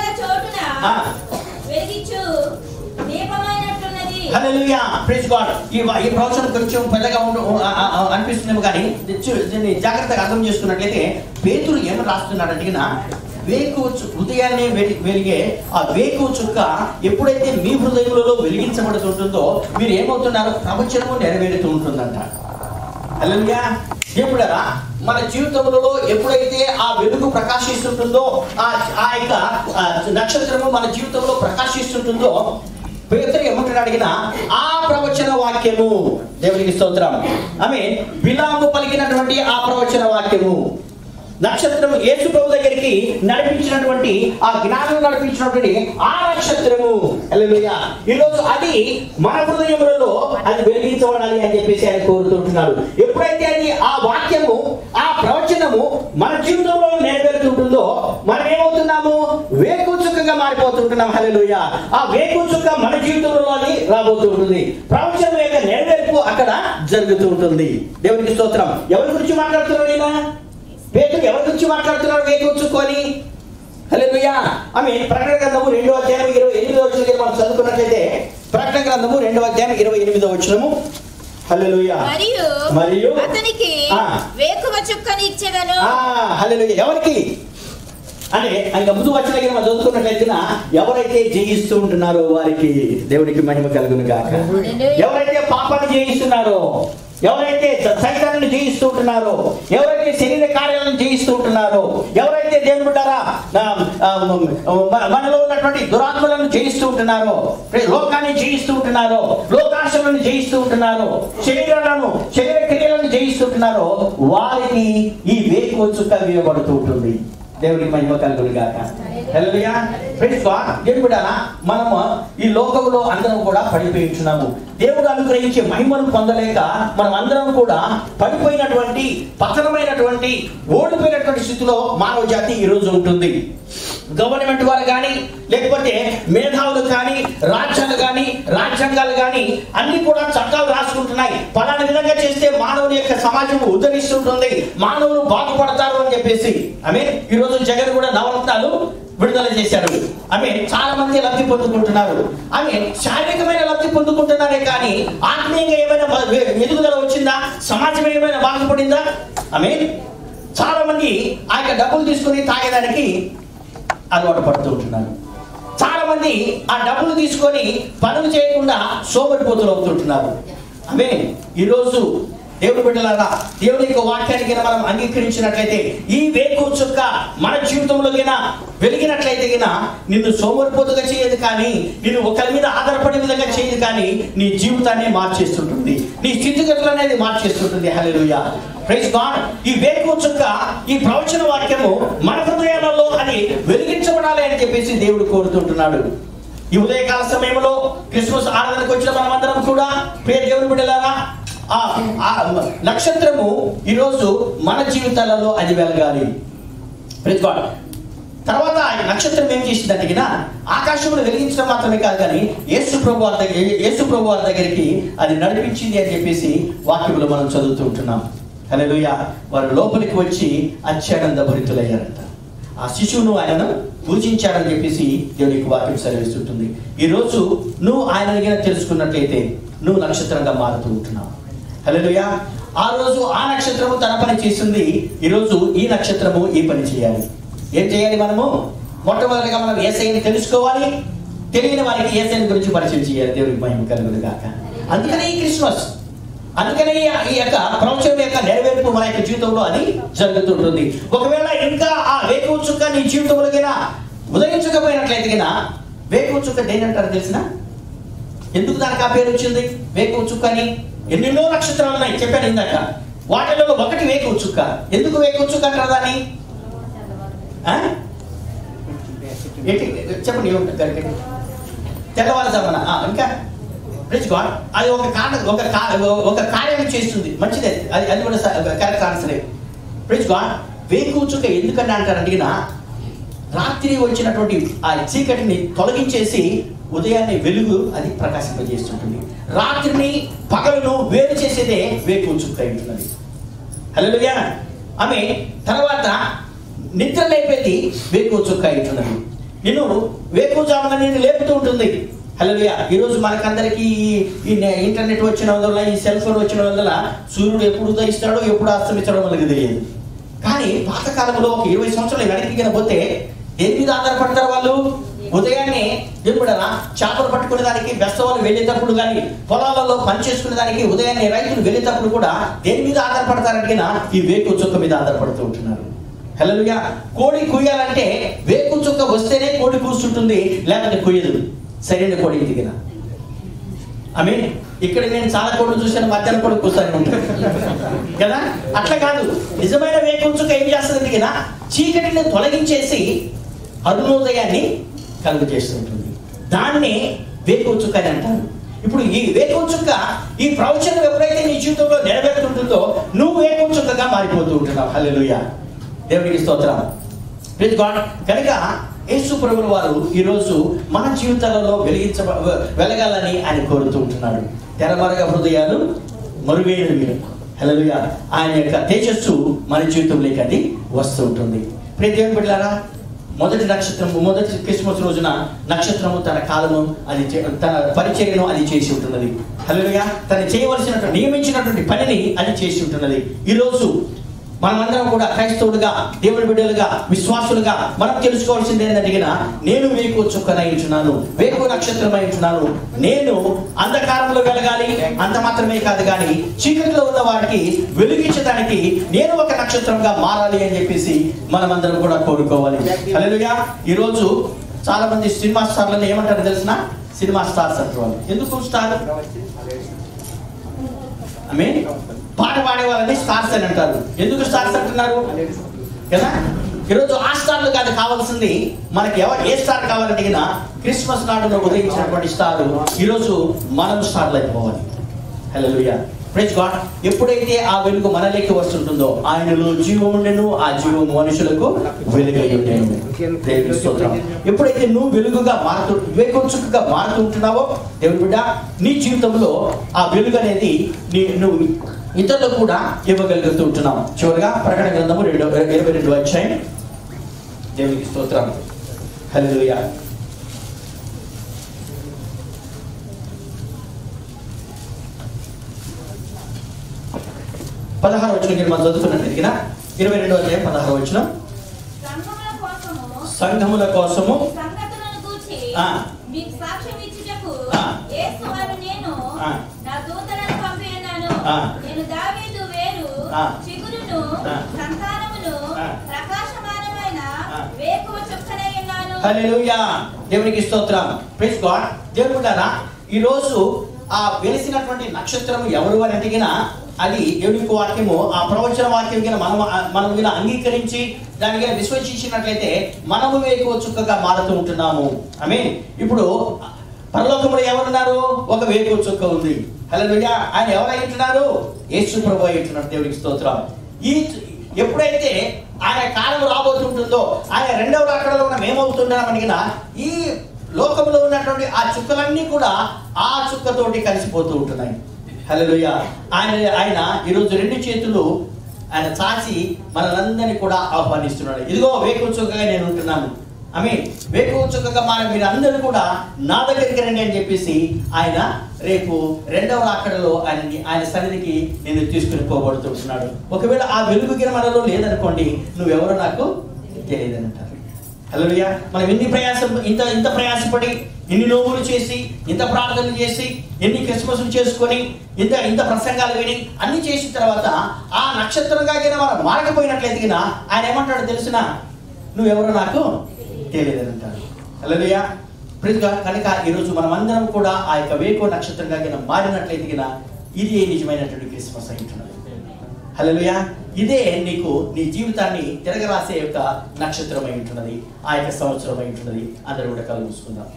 Speaker 6: హల్లెలూయా, ప్రైజ్ గాడ్. ఈ ప్రవచనం కొంచెం పెద్దగా అనిపిస్తుందేమో, కానీ దీన్ని జాగ్రత్తగా అర్థం చేసుకున్నట్లయితే పేతురు ఏమని రాస్తున్నాడంటే ఉదయాన్నే వెలిగే ఆ వేకువ చుక్క ఎప్పుడైతే మీ హృదయంలో వెలిగించబడుతుంటుందో మీరు ఏమవుతున్నారు? ప్రవచనము నెరవేరుతూ ఉంటుందంట. హల్లెలూయా. ఎప్పుడరా మన జీవితంలో ఎప్పుడైతే ఆ వెలుగు ప్రకాశిస్తుంటుందో, ఆ యొక్క నక్షత్రము మన జీవితంలో ప్రకాశిస్తుంటుందో, పేతురు ఏమంటున్నాడు? ఆ ప్రవచన వాక్యము, దేవునికి స్తోత్రం. ఆమె బిలాము పలికినటువంటి ఆ ప్రవచన వాక్యము, నక్షత్రము యేసు ప్రభు దగ్గరికి నడిపించినటువంటి ఆ జ్ఞానం నడిపించినటువంటి ఆ నక్షత్రము. హల్లెలూయా. ఈరోజు అది మన హృదయములలో అది వెలిగించబడాలి అని చెప్పేసి ఆయన కోరుతుంటున్నాడు. ఎప్పుడైతే అది ఆ వాక్యము ఆ ప్రవచనము మన జీవితంలో నెరవేరుతుంటుందో మనం ఏమవుతున్నాము? వేకువ చుక్కగా మారిపోతుంటున్నాం. హల్లెలూయా. ఆ వేకువ చుక్క మన జీవితంలో రాబోతుంటుంది. ప్రవచనం యొక్క నెరవేర్పు అక్కడ జరుగుతూ ఉంటుంది. దేవునికి స్తోత్రం. ఎవరి గురించి మాట్లాడుతున్నాడు ఈయన? పేతురు ఎవరి గురించి మాట్లాడుతున్నాడు? వేకువ చుక్కని. హల్లెలూయా. ఆమె ప్రకటన గ్రంథము 2వ అధ్యాయం 28వ వచనం మనం చదువుకున్నట్లయితే, ప్రకటన గ్రంథము 2వ అధ్యాయం 28వ వచనము. హల్లెలూయా. మరియు
Speaker 9: అతనికి వేకువ చుక్కని ఇచ్చెదను.
Speaker 6: హల్లెలూయా. ఎవరికి అంటే ఇంకా ముందు వచ్చిన మనం చదువుకున్నట్లయితే ఎవరైతే జయిస్తూ ఉంటున్నారో వారికి దేవునికి మహిమ కలుగును గాక. ఎవరైతే పాపాన్ని జయిస్తున్నారో, ఎవరైతే సైతాన్ని జయిస్తూ ఉంటున్నారో, ఎవరైతే శరీర కార్యాలను జయిస్తూ ఉంటున్నారో, ఎవరైతే దేవుని బిడ్డలారా మనలో ఉన్నటువంటి దురాత్మలను జయిస్తూ ఉంటున్నారో, లోకాన్ని జయిస్తూ ఉంటున్నారో, లోకాశలను జయిస్తూ ఉంటున్నారో, శరీర క్రియలను జయిస్తూ ఉంటున్నారో వారికి ఈ వేకువ చుక్క వేయబడుతూ ఉంటుంది. దేవునికి మహిమ కలుగును గాక. హల్లెలూయా. Praise God. దేవుని బిడ్డలారా, మనము ఈ లోకంలో అందరం కూడా పడిపోయించున్నాము. దేవుడు అనుగ్రహించే మహిమను పొందలేక మనం అందరం కూడా పడిపోయినటువంటి, పతనమైనటువంటి, ఓడిపోయినటువంటి స్థితిలో మానవ జాతి ఈ రోజు ఉంటుంది. గవర్నమెంట్ వారు కానీ, లేకపోతే మేధావులు కానీ, రాజ్యాలు కానీ, రాజ్యాంగాలు కానీ అన్ని కూడా చట్టాలు రాసుకుంటున్నాయి. పలానా విధంగా చేస్తే మానవుని యొక్క సమాజం ఉద్ధరిస్తుంటుంది, మానవులు బాగుపడతారు అని చెప్పేసి. ఈరోజు జగన్ కూడా నవరత్నాలు విడుదల చేశారు. చాలా మంది లబ్ధి పొందుకుంటున్నారు. శారీరకమైన లబ్ధి పొందుకుంటున్నారే కానీ ఆత్మీయంగా ఏమైనా ఎదుగుదల వచ్చిందా? సమాజం ఏమైనా బాగుపడిందా? చాలా మంది ఆ యొక్క డబ్బులు తీసుకుని తాగేదానికి అలవాటు పడుతూ ఉంటున్నారు. చాలా మంది ఆ డబ్బులు తీసుకొని పనులు చేయకుండా సోమరిపోతులు అవుతుంటున్నారు. ఈరోజు దేవుని బిడ్డలారా, దేవుని యొక్క వాక్యానికి మనం అంగీకరించినట్లయితే, ఈ వేకువ చుక్క మన జీవితంలో వెలిగినట్లయితే నిన్ను సోమరిపోతుగా చేయదు కానీ, నిన్ను ఒకరి మీద ఆధారపడే విధంగా చేయదు కానీ, నీ జీవితాన్ని మార్చేస్తుంటుంది, నీ స్థితిగతులు అనేది మార్చేస్తుంటుంది. హల్లెలూయా, ప్రైజ్ గాడ్. ఈ వేకువ చుక్క, ఈ ప్రవచన వాక్యము మన హృదయాలలో అది వెలిగించబడాలి అని చెప్పేసి దేవుడు కోరుతుంటున్నాడు. ఈ ఉదయకాల సమయంలో క్రిస్మస్ ఆరాధనకు వచ్చిన మనమందరం కూడా ప్రియ దేవుని బిడ్డలారా, ఆ నక్షత్రము ఈరోజు మన జీవితాలలో అది వెలగాలి. Praise God. తర్వాత నక్షత్రం ఏం చేసిందంటే ఆకాశంలో వెలిగించడం మాత్రమే కాదు కానీ యేసు ప్రభు వారి దగ్గరికి అది నడిపించింది అని చెప్పేసి వాక్యములు మనం చదువుతూ ఉంటున్నాం. హల్లెలూయా. వారు లోపలికి వచ్చి అత్యానంద భరితులయ్యారంట. ఆ శిశువును ఆయనను పూజించారని చెప్పేసి దేవునికి వాక్యం సెలవిస్తుంటుంది. ఈరోజు నువ్వు ఆయన తెలుసుకున్నట్లయితే నువ్వు నక్షత్రంగా మారుతూ ఉంటున్నావు. హల్లెలూయా. ఆ రోజు ఆ నక్షత్రము తన పని చేసింది, ఈరోజు ఈ నక్షత్రము ఈ పని చేయాలి. ఏం చేయాలి? మనము మొట్టమొదటిగా మనం యేసయ్యని తెలుసుకోవాలి. తెలియని వారికి యేసయ్యని గురించి పరిచయం చేయాలి. దేవునికి మహిమ కలుగును గాక. అందుకనే ఈ క్రిస్మస్, అందుకనే ఈ యొక్క ప్రవచనం యొక్క నెరవేర్పు మన యొక్క జీవితంలో అది జరుగుతుంటుంది. ఒకవేళ ఇంకా ఆ వేకువ చుక్క నీ జీవితంలో ఉదయించకపోయినట్లయితే వేకువ చుక్క దేని అంటారు తెలిసిన? ఎందుకు దానికి ఆ పేరు వచ్చింది వేకువ చుక్క అని? ఎన్నెన్నో నక్షత్రాలు ఉన్నాయి చెప్పాను ఇందాక, వాటిలో ఒకటి వేకువ చుక్క. ఎందుకు వేకువ చుక్క అంటారు దాన్ని? చెప్పండి. తెల్లవారుజామున ఇంకా ప్రైజ్ గాడ్ అది ఒక కార్యం చేస్తుంది. మంచిదే, అది కూడా కరెక్ట్ ఆన్సరే. Praise God. వేకువ చుక్క ఎందుకని అంటారంటే రాత్రి వచ్చినటువంటి ఆ చీకటిని తొలగించేసి ఉదయాన్నే వెలుగు అది ప్రకాశింపజేస్తుంటుంది. రాత్రిని పగలును వేరు చేసేదే వేకువ చుక్క ఉంటున్నది. హల్లెలూయా. తర్వాత నిద్ర లేపేది వేకువ చుక్క ఉంటున్నది. నేను వేకువజామున నేను లేపుతూ ఉంటుంది. హల్లెలూయా. ఈరోజు మనకందరికీ ఈ ఇంటర్నెట్ వచ్చిన వల్ల, ఈ సెల్ ఫోన్ వచ్చిన వల్ల సూర్యుడు ఎప్పుడు ఉదయిస్తాడో ఎప్పుడు అస్తమిస్తాడో మనకు తెలియదు. కానీ పాతకాలంలో ఒక 20 సంవత్సరాలు వెనక్కి పోతే దేని మీద ఆధారపడతారు వాళ్ళు? ఉదయాన్నే దేవుడరా చేపలు పట్టుకునే దానికి బెస్తవాళ్ళు వెళ్ళేటప్పుడు కానీ, పొలాలలో పని చేసుకునే దానికి ఉదయాన్నే రైతులు వెళ్ళేటప్పుడు కూడా దేని మీద ఆధారపడతారంటే ఈ వేకువ చుక్క మీద ఆధారపడుతూ ఉంటున్నారు. హల్లెలూయా. కోడి కుయ్యాలంటే వేకువ చుక్క వస్తేనే కోడి కూర్చుంటుంది, లేకపోతే కుయ్యదు. సరైన కోడి దిగిన ఇక్కడ నేను చాలా కోళ్ళు చూసాను, మధ్యాహ్నం కూడా కూర్చొని ఉంటాను కదా. అట్లా కాదు, నిజమైన వేకువ చుక్క ఏం చేస్తుంది దిగిన? చీకటిని తొలగించేసి అరుణోదయాన్ని కలుగు చేస్తుంటుంది. దాన్ని వేకువ చుక్క అని అంటారు. ఇప్పుడు ఈ వేకువ చుక్క, ఈ ప్రవచనం ఎప్పుడైతే నీ జీవితంలో నెరవేరుతుంటుందో నువ్వు వేకువ చుక్కగా మారిపోతూ ఉంటున్నావు. హల్లెలూయా. దేవునికి స్తోత్రం. Praise God. కనుక యేసు ప్రభువు వారు ఈరోజు మన జీవితాలలో వెలగాలని ఆయన కోరుతూ ఉంటున్నాడు. తెరమరగ హృదయాలు మరుగైనవి. హల్లెలూయా. ఆయన యొక్క తేజస్సు మన జీవితంలోకి అది వస్తూ ఉంటుంది. ప్రియ దేవుని బిడ్డలారా, మొదటి నక్షత్రము, మొదటి క్రిస్మస్ రోజున నక్షత్రము తన కాలము అది తన పరిచర్యను అది చేసి ఉంటున్నది. హల్లెలూయా. తను చేయవలసినటువంటి నియమించినటువంటి పనిని అది చేసి ఉంటున్నది. ఈరోజు మనమందరం కూడా క్రైస్తవులుగా, దేవుని బిడ్డలుగా, విశ్వాసులుగా మనం తెలుసుకోవాల్సింది ఏంటంటే నేను వేకువ చుక్కనై ఉంటున్నాను, వేకువ నక్షత్రమై ఉంటున్నాను. నేను అంధకారంలో వెలగాలి, అంత మాత్రమే కాదు కానీ చీకటిలో ఉన్న వాటికి వెలిగించడానికి నేను ఒక నక్షత్రంగా మారాలి అని చెప్పేసి మనమందరం కూడా కోరుకోవాలి. హల్లెలూయా. ఈరోజు చాలా మంది సినిమా స్టార్లను ఏమంటారు తెలిసిన? సినిమా స్టార్స్ అంటారు. వాళ్ళు ఎందుకు స్టార్? పాట పాడే వాళ్ళని స్టార్స్ అని అంటారు. ఎందుకు స్టార్స్ అంటున్నారు కదా? ఈరోజు ఆ స్టార్లు కాదు కావాల్సింది మనకి. ఏ స్టార్ కావాలంటే క్రిస్మస్ నాడులో ఉదయించినటువంటి స్టార్ ఈరోజు మనం స్టార్లు అయిపోవాలి. హల్లెలూయా. Praise God. ఎప్పుడైతే ఆ వెలుగు మనలోకి వస్తుంటుందో ఆయనలో జీవం ఉండెను, ఆ జీవం మనుషులకు వెలుగై ఉండెను. దేవుని స్తోత్రం. ఎప్పుడైతే నువ్వు వెలుగుగా వివేకం చుక్కగా మారుతూ ఉంటున్నావో దేవుని బిడ్డ, నీ జీవితంలో ఆ వెలుగు అనేది నువ్వు ఇతరులకు కూడా ఇవ్వగలుగుతూ ఉంటున్నావు. చివరిగా ప్రకటన గ్రంథము 22వ అధ్యాయం. దేవునికి స్తోత్రం. హల్లెలూయా. పదహారు వచనం మనం చదువుకున్నట్లయితే 22వ అధ్యాయం 16వ వచనం. సంఘముల కోసము
Speaker 9: సంగతులను గూర్చి మీకు సాక్ష్యం ఇచ్చుటకు యేసువారు నేను నా దూతలను పంపియున్నాను. నేను దావీదు వేరు చిగురును సంతానమును ప్రకాశమానమైన వేకువ చుక్కనై ఉన్నాను.
Speaker 6: హల్లెలూయా. దేవునికి స్తోత్రం. Praise God. దేవుడారా, ఈ రోజు ఆ వెలిసినటువంటి నక్షత్రం ఎవరు అని అడిగినా అది దేవుని వాక్యము, ఆ ప్రవచన వాక్యం మనం అంగీకరించి దానికి విశ్వసించినట్లయితే మనము వేకువ చుక్కగా మారుతూ ఉంటున్నాము. ఆమేన్. ఇప్పుడు పరలోకములో ఎవరున్నారు? ఒక వేకువ చుక్క ఉంది. హల్లెలూయా. ఆయన ఎవరై ఉంటున్నారు? యేసు ప్రభువు అయి ఉంటున్నారు. దేవునికి స్తోత్రం. ఎప్పుడైతే ఆయన కాలం రాబోతుంటుందో, ఆయన రెండవ రాకడలో మనం ఏమవుతున్నామనిగినా ఈ లోకంలో ఉన్నటువంటి ఆ చుక్కలన్నీ కూడా ఆ చుక్కతోటి కలిసిపోతూ ఉంటున్నాయి. హల్లెలూయా. ఆయన ఈరోజు రెండు చేతులు ఆయన చాచి మనలందరినీ కూడా ఆహ్వానిస్తున్నాడు. ఇదిగో వేకువ చుక్కగా నేను ఉంటున్నాను. ఆమేన్. వేకువ చుక్కగా మీరు అందరూ కూడా నా దగ్గరికి రండి అని చెప్పేసి ఆయన రేపు రెండవ రాకడలో ఆయన సన్నిధికి నేను తీసుకుని పోబడుతున్నాడు. ఒకవేళ ఆ వెలుగు మనలో లేదనుకోండి, నువ్వెవరో నాకు తెలియదని అంటారు. హల్లెలూయా. మనం ఇంత ప్రయాసపడి, ఇన్ని నోములు చేసి, ఇంత ప్రార్థనలు చేసి, ఎన్ని క్రిస్మస్లు చేసుకొని, ఇంత ప్రసంగాలు విని అన్ని చేసిన తర్వాత ఆ నక్షత్రంగా మనం మారకపోయినట్లయితే ఆయన ఏమంటాడో తెలిసిన, నువ్వెవరో నాకు తెలియదని అంటారు. హల్లెలూయా. కనుక ఈరోజు మనం అందరం కూడా ఆ యొక్క వేకువ నక్షత్రంగా మారినట్లయితే ఇది నిజమైనటువంటి క్రిస్మస్ అయి ఉంటున్నది. హల్లెలూయా. ఇదే నీకు నీ జీవితాన్ని తిరగరాసే యొక్క నక్షత్రం అయి ఉంటున్నది, ఆ యొక్క సంవత్సరం అయి ఉంటున్నది. అందరూ కూడా కళ్ళు మూసుకుందాం.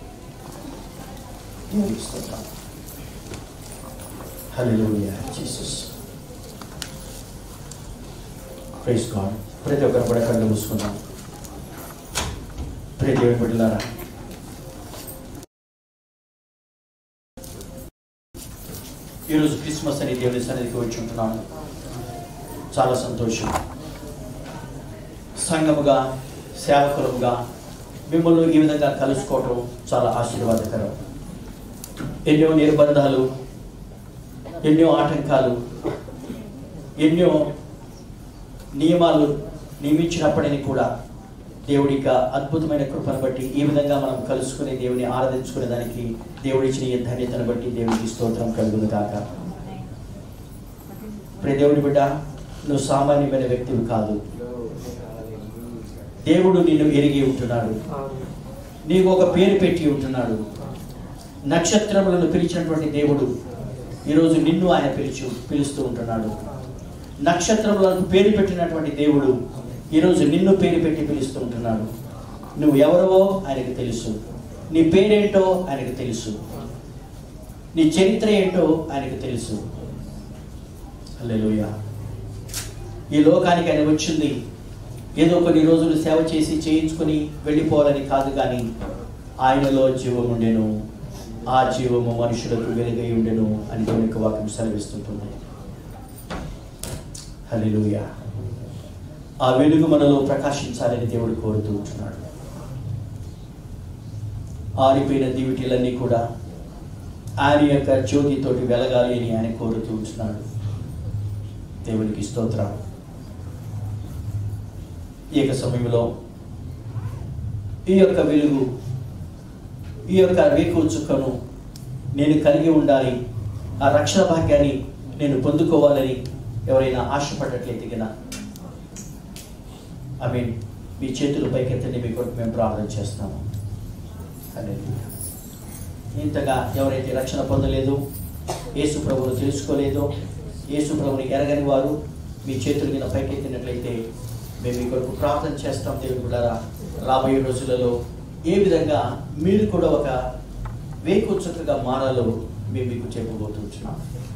Speaker 6: హల్లెలూయా. జీసస్. Praise God. ప్రతి ఒక్కరు కూడా కళ్ళు మూసుకుందాం. ప్రియ దేవుని బిడ్డలారా, ఈరోజు క్రిస్మస్ అని దేవుని సన్నిధికి వచ్చి ఉంటున్నాను. చాలా సంతోషం. సంఘముగా, సేవకులుగా మిమ్మల్ని ఈ విధంగా కలుసుకోవటం చాలా ఆశీర్వాదకరం. ఎన్నో నిర్బంధాలు, ఎన్నో ఆటంకాలు, ఎన్నో నియమాలు నియమించినప్పటికీ కూడా దేవుడి యొక్క అద్భుతమైన కృపను బట్టి ఈ విధంగా మనం కలుసుకుని దేవుని ఆరాధించుకునే దానికి దేవుడిచ్చిన ఈ ధన్యతను బట్టి దేవుడికి స్తోత్రం కలుగును గాక. ప్రియ దేవుడి బిడ్డ, నువ్వు సామాన్యమైన వ్యక్తివి కాదు. దేవుడు నిన్ను ఎరిగి ఉంటున్నాడు. నీకు ఒక పేరు పెట్టి ఉంటున్నాడు. నక్షత్రములను పిలిచినటువంటి దేవుడు ఈరోజు నిన్ను ఆయన పిలుస్తూ ఉంటున్నాడు. నక్షత్రములకు పేరు పెట్టినటువంటి దేవుడు ఈరోజు నిన్ను పేరు పెట్టి పిలుస్తూ ఉంటున్నాడు. నువ్వు ఎవరో ఆయనకు తెలుసు. నీ పేరేంటో ఆయనకు తెలుసు. నీ చరిత్ర ఏంటో ఆయనకు తెలుసు. హల్లెలూయా. ఈ లోకానికి ఆయన వచ్చింది ఏదో కొన్ని రోజులు సేవ చేసి చేయించుకొని వెళ్ళిపోవాలని కాదు, కానీ ఆయనలో జీవం ఉండెను, ఆ జీవము మనుషులకు వెలుగై ఉండెను అని దేవుని వాక్యం సెలవిస్తుంటుంది. హల్లెలూయా. ఆ వెలుగు మనలో ప్రకాశించాలని దేవుడు కోరుతూ ఉంటున్నాడు. ఆరిపోయిన దివిటీలన్నీ కూడా ఆయన యొక్క జ్యోతితోటి వెలగాలి అని ఆయన కోరుతూ ఉంటున్నాడు. దేవునికి స్తోత్రం. ఈ యొక్క సమయంలో ఈ యొక్క వెలుగు, ఈ యొక్క వేకువ చుక్కను నేను కలిగి ఉండాలి, ఆ రక్షణ భాగ్యాన్ని నేను పొందుకోవాలని ఎవరైనా ఆశపడ్డట్లయితే కదా మీ చేతులు పైకెత్తండి. మీ కొరకు మేము ప్రార్థన చేస్తాము. హల్లెలూయా. ఇంతగా ఎవరైతే రక్షణ పొందలేదో, యేసు ప్రభువును తెలుసుకోలేదో, యేసు ప్రభువుని ఎరగని వారు మీ చేతుల మీద పైకెత్తినట్లయితే మేము మీ కొరకు ప్రార్థన చేస్తాం. దేవుని బిడ్డలారా, రాబోయే రోజులలో ఏ విధంగా మీరు కూడా ఒక వేకువ చుక్కగా మారాలో మేము మీకు చెప్పబోతున్నాం.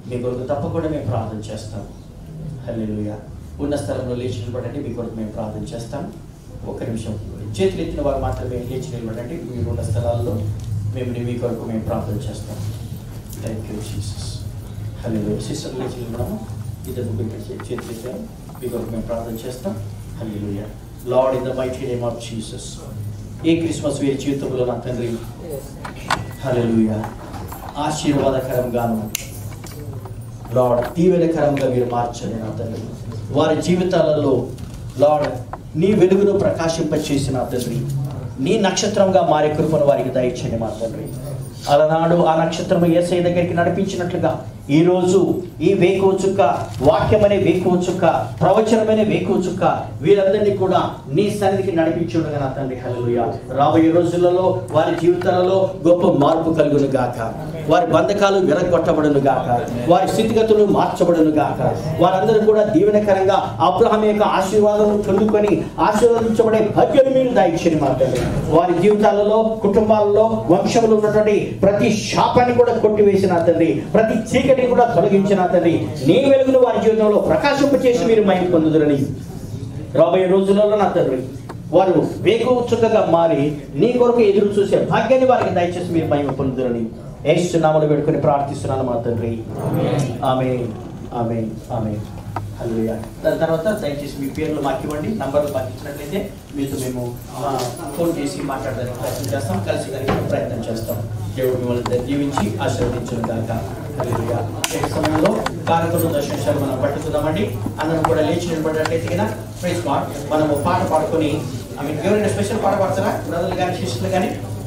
Speaker 6: మీ కొరకు తప్పకుండా మేము ప్రార్థన చేస్తాం. హల్లెలూయా. ఉన్న స్థలంలో లేచి నిలబడండి. మీ కొరకు మేము ప్రార్థన చేస్తాం. ఒక్క నిమిషం చేతులు ఎత్తిన వారు మాత్రమే లేచి నిలబడండి. మీరు ఉన్న స్థలాల్లో మీ కొరకు మేము ప్రార్థన చేస్తాం. Thank you Jesus. Hallelujah. Sister లేచి నిలబడము. ఇద్దరు ముగ్గురు చేతులు ఎత్తాము. మీ కొరకు మేము ప్రార్థన చేస్తాం. Hallelujah. Lord, in the mighty name of Jesus, ఈ క్రిస్మస్ వీరి జీవితంలో నా తండ్రి హల్లెలూయా ఆశీర్వాదకరంగాను లార్డ్ దీవెనకరంగా మీరు మార్చండి నా తండ్రి. వారి జీవితాలలో లార్డ్ నీ వెలుగును ప్రకాశింపచేసిన తండ్రి, నీ నక్షత్రంగా మారే కృపను వారికి దయచేయండి మా తండ్రి. అలనాడు ఆ నక్షత్రం యేసయ్య దగ్గరికి నడిపించినట్లుగా ఈరోజు ఈ వేకువ చుక్క, వాక్యమనే వేకువ చుక్క, ప్రవచనమనే వేకువ చుక్క వీరందరినీ కూడా నీ సన్నిధికి నడిపించుండగా నా తండ్రి హల్లెలూయా. రాబోయే రోజులలో వారి జీవితాలలో గొప్ప మార్పు కలుగును గాక. వారి బంధకాలు విరగొట్టబడును గాక. వారి స్థితిగతులు మార్చబడును గాక. వారందరూ కూడా దీవెనకరంగా అబ్రహాం యొక్క ఆశీర్వాదం పొందుకొని ఆశీర్వదించబడే భాగ్యాన్ని మీరు దయచేయండి మా తండ్రి. వారి జీవితాలలో, కుటుంబాలలో, వంశంలో ఉన్నటువంటి ప్రతి శాపాన్ని కూడా కొట్టివేసిన తండ్రి, ప్రతి చీకటిని కూడా తొలగించిన తండ్రి, నీ వెలుగును వారి జీవితంలో ప్రకాశింపచేసి మీరు మహిమ పొందుదురని రాబోయే రోజులలో నా తండ్రి వారు వేకువ చుక్కగా మారి నీ కొరకు ఎదురు చూసే భాగ్యాన్ని వారికి దయచేసి మీరు మహిమ పొందుదురని యేసు నామములో వేడుకొని ప్రార్థిస్తున్నాను మా తండ్రి. ఆమేన్, ఆమేన్, ఆమేన్. హల్లెలూయా. దాని తర్వాత దయచేసి మీ పేర్లు మాకు ఇవ్వండి. నంబర్లు మాకు ఇచ్చినట్లయితే మీతో మేము ఫోన్ చేసి మాట్లాడడానికి ప్రయత్నం చేస్తాం. కలిసి కలిసి ప్రయత్నం చేస్తాం. దేవుడు మిమ్మల్ని దీవించి ఆశీర్వదించును గాక. హల్లెలూయా. ఈ సమయంలో కార్యక్రమం దర్శించాలి మనం పట్టుకుందామండి. అందరం కూడా లేచి నిలబడినట్లయితే ప్రైజ్ గాడ్ మనము పాట పాడుకొని ఎవరైనా స్పెషల్ పాట పాడతారా? బ్రదర్లు కానీ సిస్టర్లు కానీ?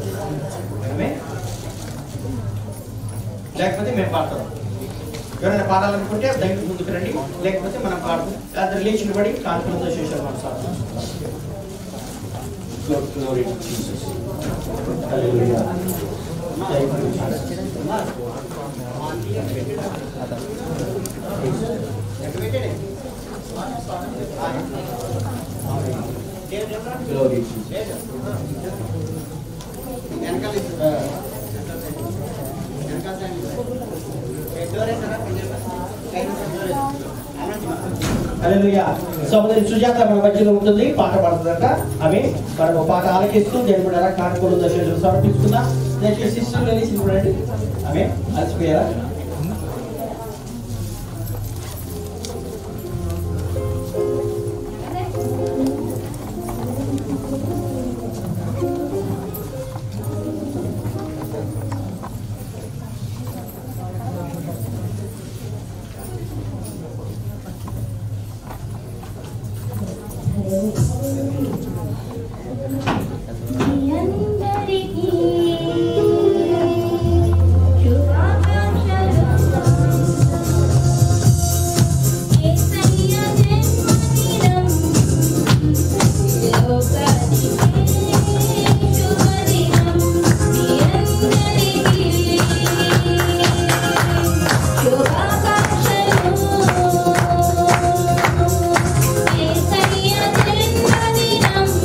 Speaker 6: లేకపోతే మేము పాడతాం. ఎవరైనా పాడాలనుకుంటే దగ్గర ముందుకు రండి. లేకపోతే మనం పాడుతాం. అందరు లేచి నిలబడి కార్యక్రమం దర్శించాలి మనం sir. Glory to Jesus. Hallelujah. Thank you, Jesus. Glory to Jesus. Hallelujah. సోదరి సుజాత మన మధ్యలో ఉంటుంది, పాట పాడుతుందట. ఆమె మనం పాట ఆలకిస్తూ దేవుడు ఎలా కార్యక్రమం దర్శనం సమర్పిస్తున్నా. దయచేసి సిస్టర్ వెళ్ళి చూడండి. ఆమె అలసిపోయారా?
Speaker 10: Yes, I am.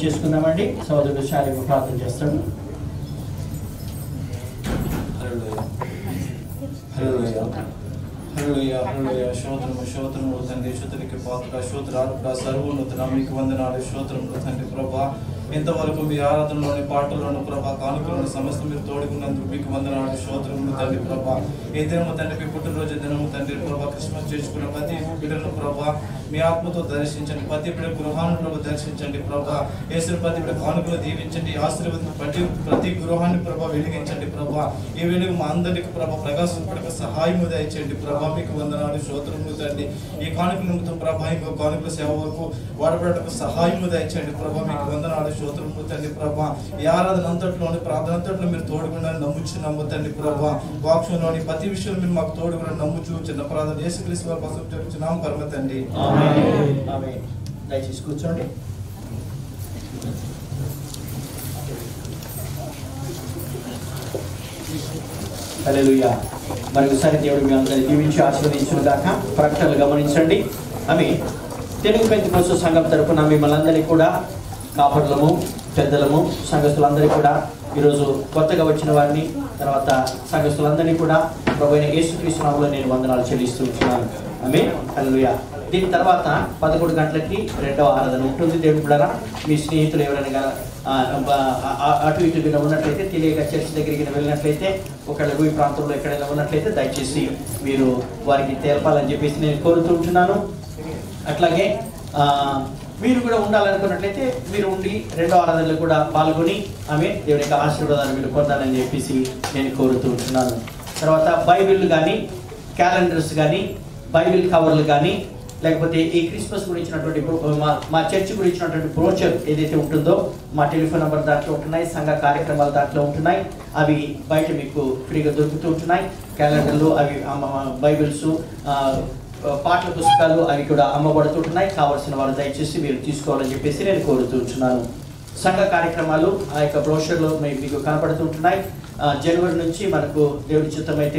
Speaker 6: చేసుకుందామండి. సోదరుడు శారీరక ప్రార్థన చేస్తాడు.
Speaker 1: శోత్రము తండ్రి, శుతునికి పాత్ర, శోత్రార్పణ, సర్వోన్నత మీకు వందనాలు. శోత్రములు తండ్రి ప్రభా, ఇంతవరకు మీ ఆరాధనలోని పాటల్లోని ప్రభా, కానుకలోని సమస్త మీరు తోడుకున్నందుకు మీకు వందనాలు. శోత్రములు తండ్రి ప్రభా, ఈ దినము తండ్రి మీ పుట్టినరోజు దినము తండ్రి ప్రభా, క్రిస్మస్ చేసుకున్న ప్రతి బిడ్డను ప్రభా మీ ఆత్మతో దర్శించండి. ప్రతి బిడ్డ గృహాన్ని ప్రభు దర్శించండి ప్రభా. యేసు ప్రతి బిడ్డ కానుకలు దీవించండి, ఆశీర్వదించి ప్రతి గృహాన్ని ప్రభా వెలిగించండి ప్రభా. ఈ వెలుగు మా అందరికి ప్రభా ప్రకాశింపడానికి సహాయం దయచేయండి ప్రభా. మీకు వందనాలు. శోత్రములు తండ్రి, ఈ కానుక నిమిత్తం ప్రభా ఇంకో కానుకల సేవ వరకు వాడబడటకు సహాయం దయచేయండి ప్రభా. మీకు వందనాలు. శోత్రములు తండ్రి ప్రభా, ఈ ఆరాధన అంతట్లోని ప్రార్థన అంతట్లో మీరు తోడుకుండా నమ్ముతండి ప్రభా. వాక్యంలోని ప్రతి విషయంలో మీరు మాకు తోడుకుండా నమ్ముచు చిన్న ప్రార్థన యేసుక్రీస్తు వారి కోసం జరుగుతున్నాం పరమ తండ్రి.
Speaker 6: దయచేసి కూర్చోండి. హల్లెలూయా. మరొకసారి దేవుడు మీ అందరిని దీవించి ఆశీర్వదించును గాక. ప్రకటనలు గమనించండి. అవి తెలుగు పెంతెకోస్తు సంఘం తరపున మిమ్మల్ని అందరినీ కూడా కాపరులము, పెద్దలము, సంఘస్థులందరినీ కూడా ఈరోజు కొత్తగా వచ్చిన వారిని, తర్వాత సంఘస్థులందరినీ కూడా ప్రభువైన యేసుక్రీస్తు నామములో నేను వందనాలు చెల్లిస్తున్నాను. ఆమేన్. హల్లెలూయా. దీని తర్వాత 11 గంటలకి రెండవ ఆరాధన ఉంటుంది. దేవుని బిడ్డలారా, మీ స్నేహితులు ఎవరైనా అటు ఇటుగా ఉన్నట్లయితే, తెలియక చర్చ్ దగ్గరికి వెళ్ళినట్లయితే, ఒకళ్ళు ఈ ప్రాంతంలో ఎక్కడైనా ఉన్నట్లయితే దయచేసి మీరు వారికి తెలపాలని చెప్పేసి నేను కోరుతుంటున్నాను. అట్లాగే మీరు కూడా ఉండాలనుకున్నట్లయితే మీరు ఉండి రెండో ఆరాధనలో కూడా పాల్గొని ఆమె దేవుని యొక్క ఆశీర్వాదాన్ని మీరు పొందాలని చెప్పేసి నేను కోరుతూ ఉంటున్నాను. తర్వాత బైబిల్ కానీ, క్యాలెండర్స్ కానీ, బైబిల్ కవర్లు కానీ, లేకపోతే ఈ క్రిస్మస్ గురించినటువంటి మా చర్చ్ గురించినటువంటి బ్రోచర్ ఏదైతే ఉంటుందో మా టెలిఫోన్ నెంబర్ దాంట్లో ఉంటున్నాయి, సంఘ కార్యక్రమాలు దాంట్లో ఉంటున్నాయి. అవి బయట మీకు ఫ్రీగా దొరుకుతూ ఉంటున్నాయి. క్యాలెండర్లు, అవి బైబిల్స్, పాటల పుస్తకాలు అవి కూడా అమ్మబడుతుంటున్నాయి. కావాల్సిన వారు దయచేసి మీరు తీసుకోవాలని చెప్పేసి నేను కోరుతుంటున్నాను. సంఘ కార్యక్రమాలు ఆ యొక్క బ్రోషర్లో మీకు కనపడుతుంటున్నాయి. జనవరి నుంచి మనకు దేవుడి చిత్తమైతే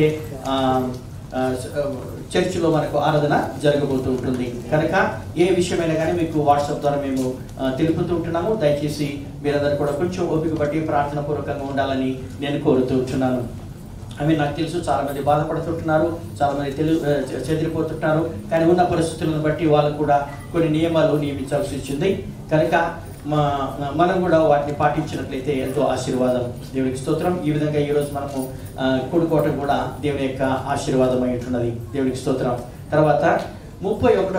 Speaker 6: చర్చిలో మనకు ఆరాధన జరగబోతూ ఉంటుంది. కనుక ఏ విషయమైనా కానీ మీకు వాట్సాప్ ద్వారా మేము తెలుపుతూ ఉంటున్నాము. దయచేసి మీరందరూ కూడా కొంచెం ఓపిక బట్టి ప్రార్థన పూర్వకంగా ఉండాలని నేను కోరుతూ ఉంటున్నాను. అవి నాకు తెలుసు చాలామంది బాధపడుతుంటున్నారు, చాలామంది చెదిరిపోతుంటున్నారు. కానీ ఉన్న పరిస్థితులను బట్టి వాళ్ళు కూడా కొన్ని నియమాలు నియమించాల్సి వచ్చింది. కనుక మనం కూడా వాటిని పాటించినట్లయితే ఎంతో ఆశీర్వాదం. దేవునికి స్తోత్రం. ఈ విధంగా ఈరోజు మనము కూడుకోవటం కూడా దేవుని యొక్క ఆశీర్వాదం అయి ఉంటున్నది. దేవునికి స్తోత్రం. తర్వాత 31వ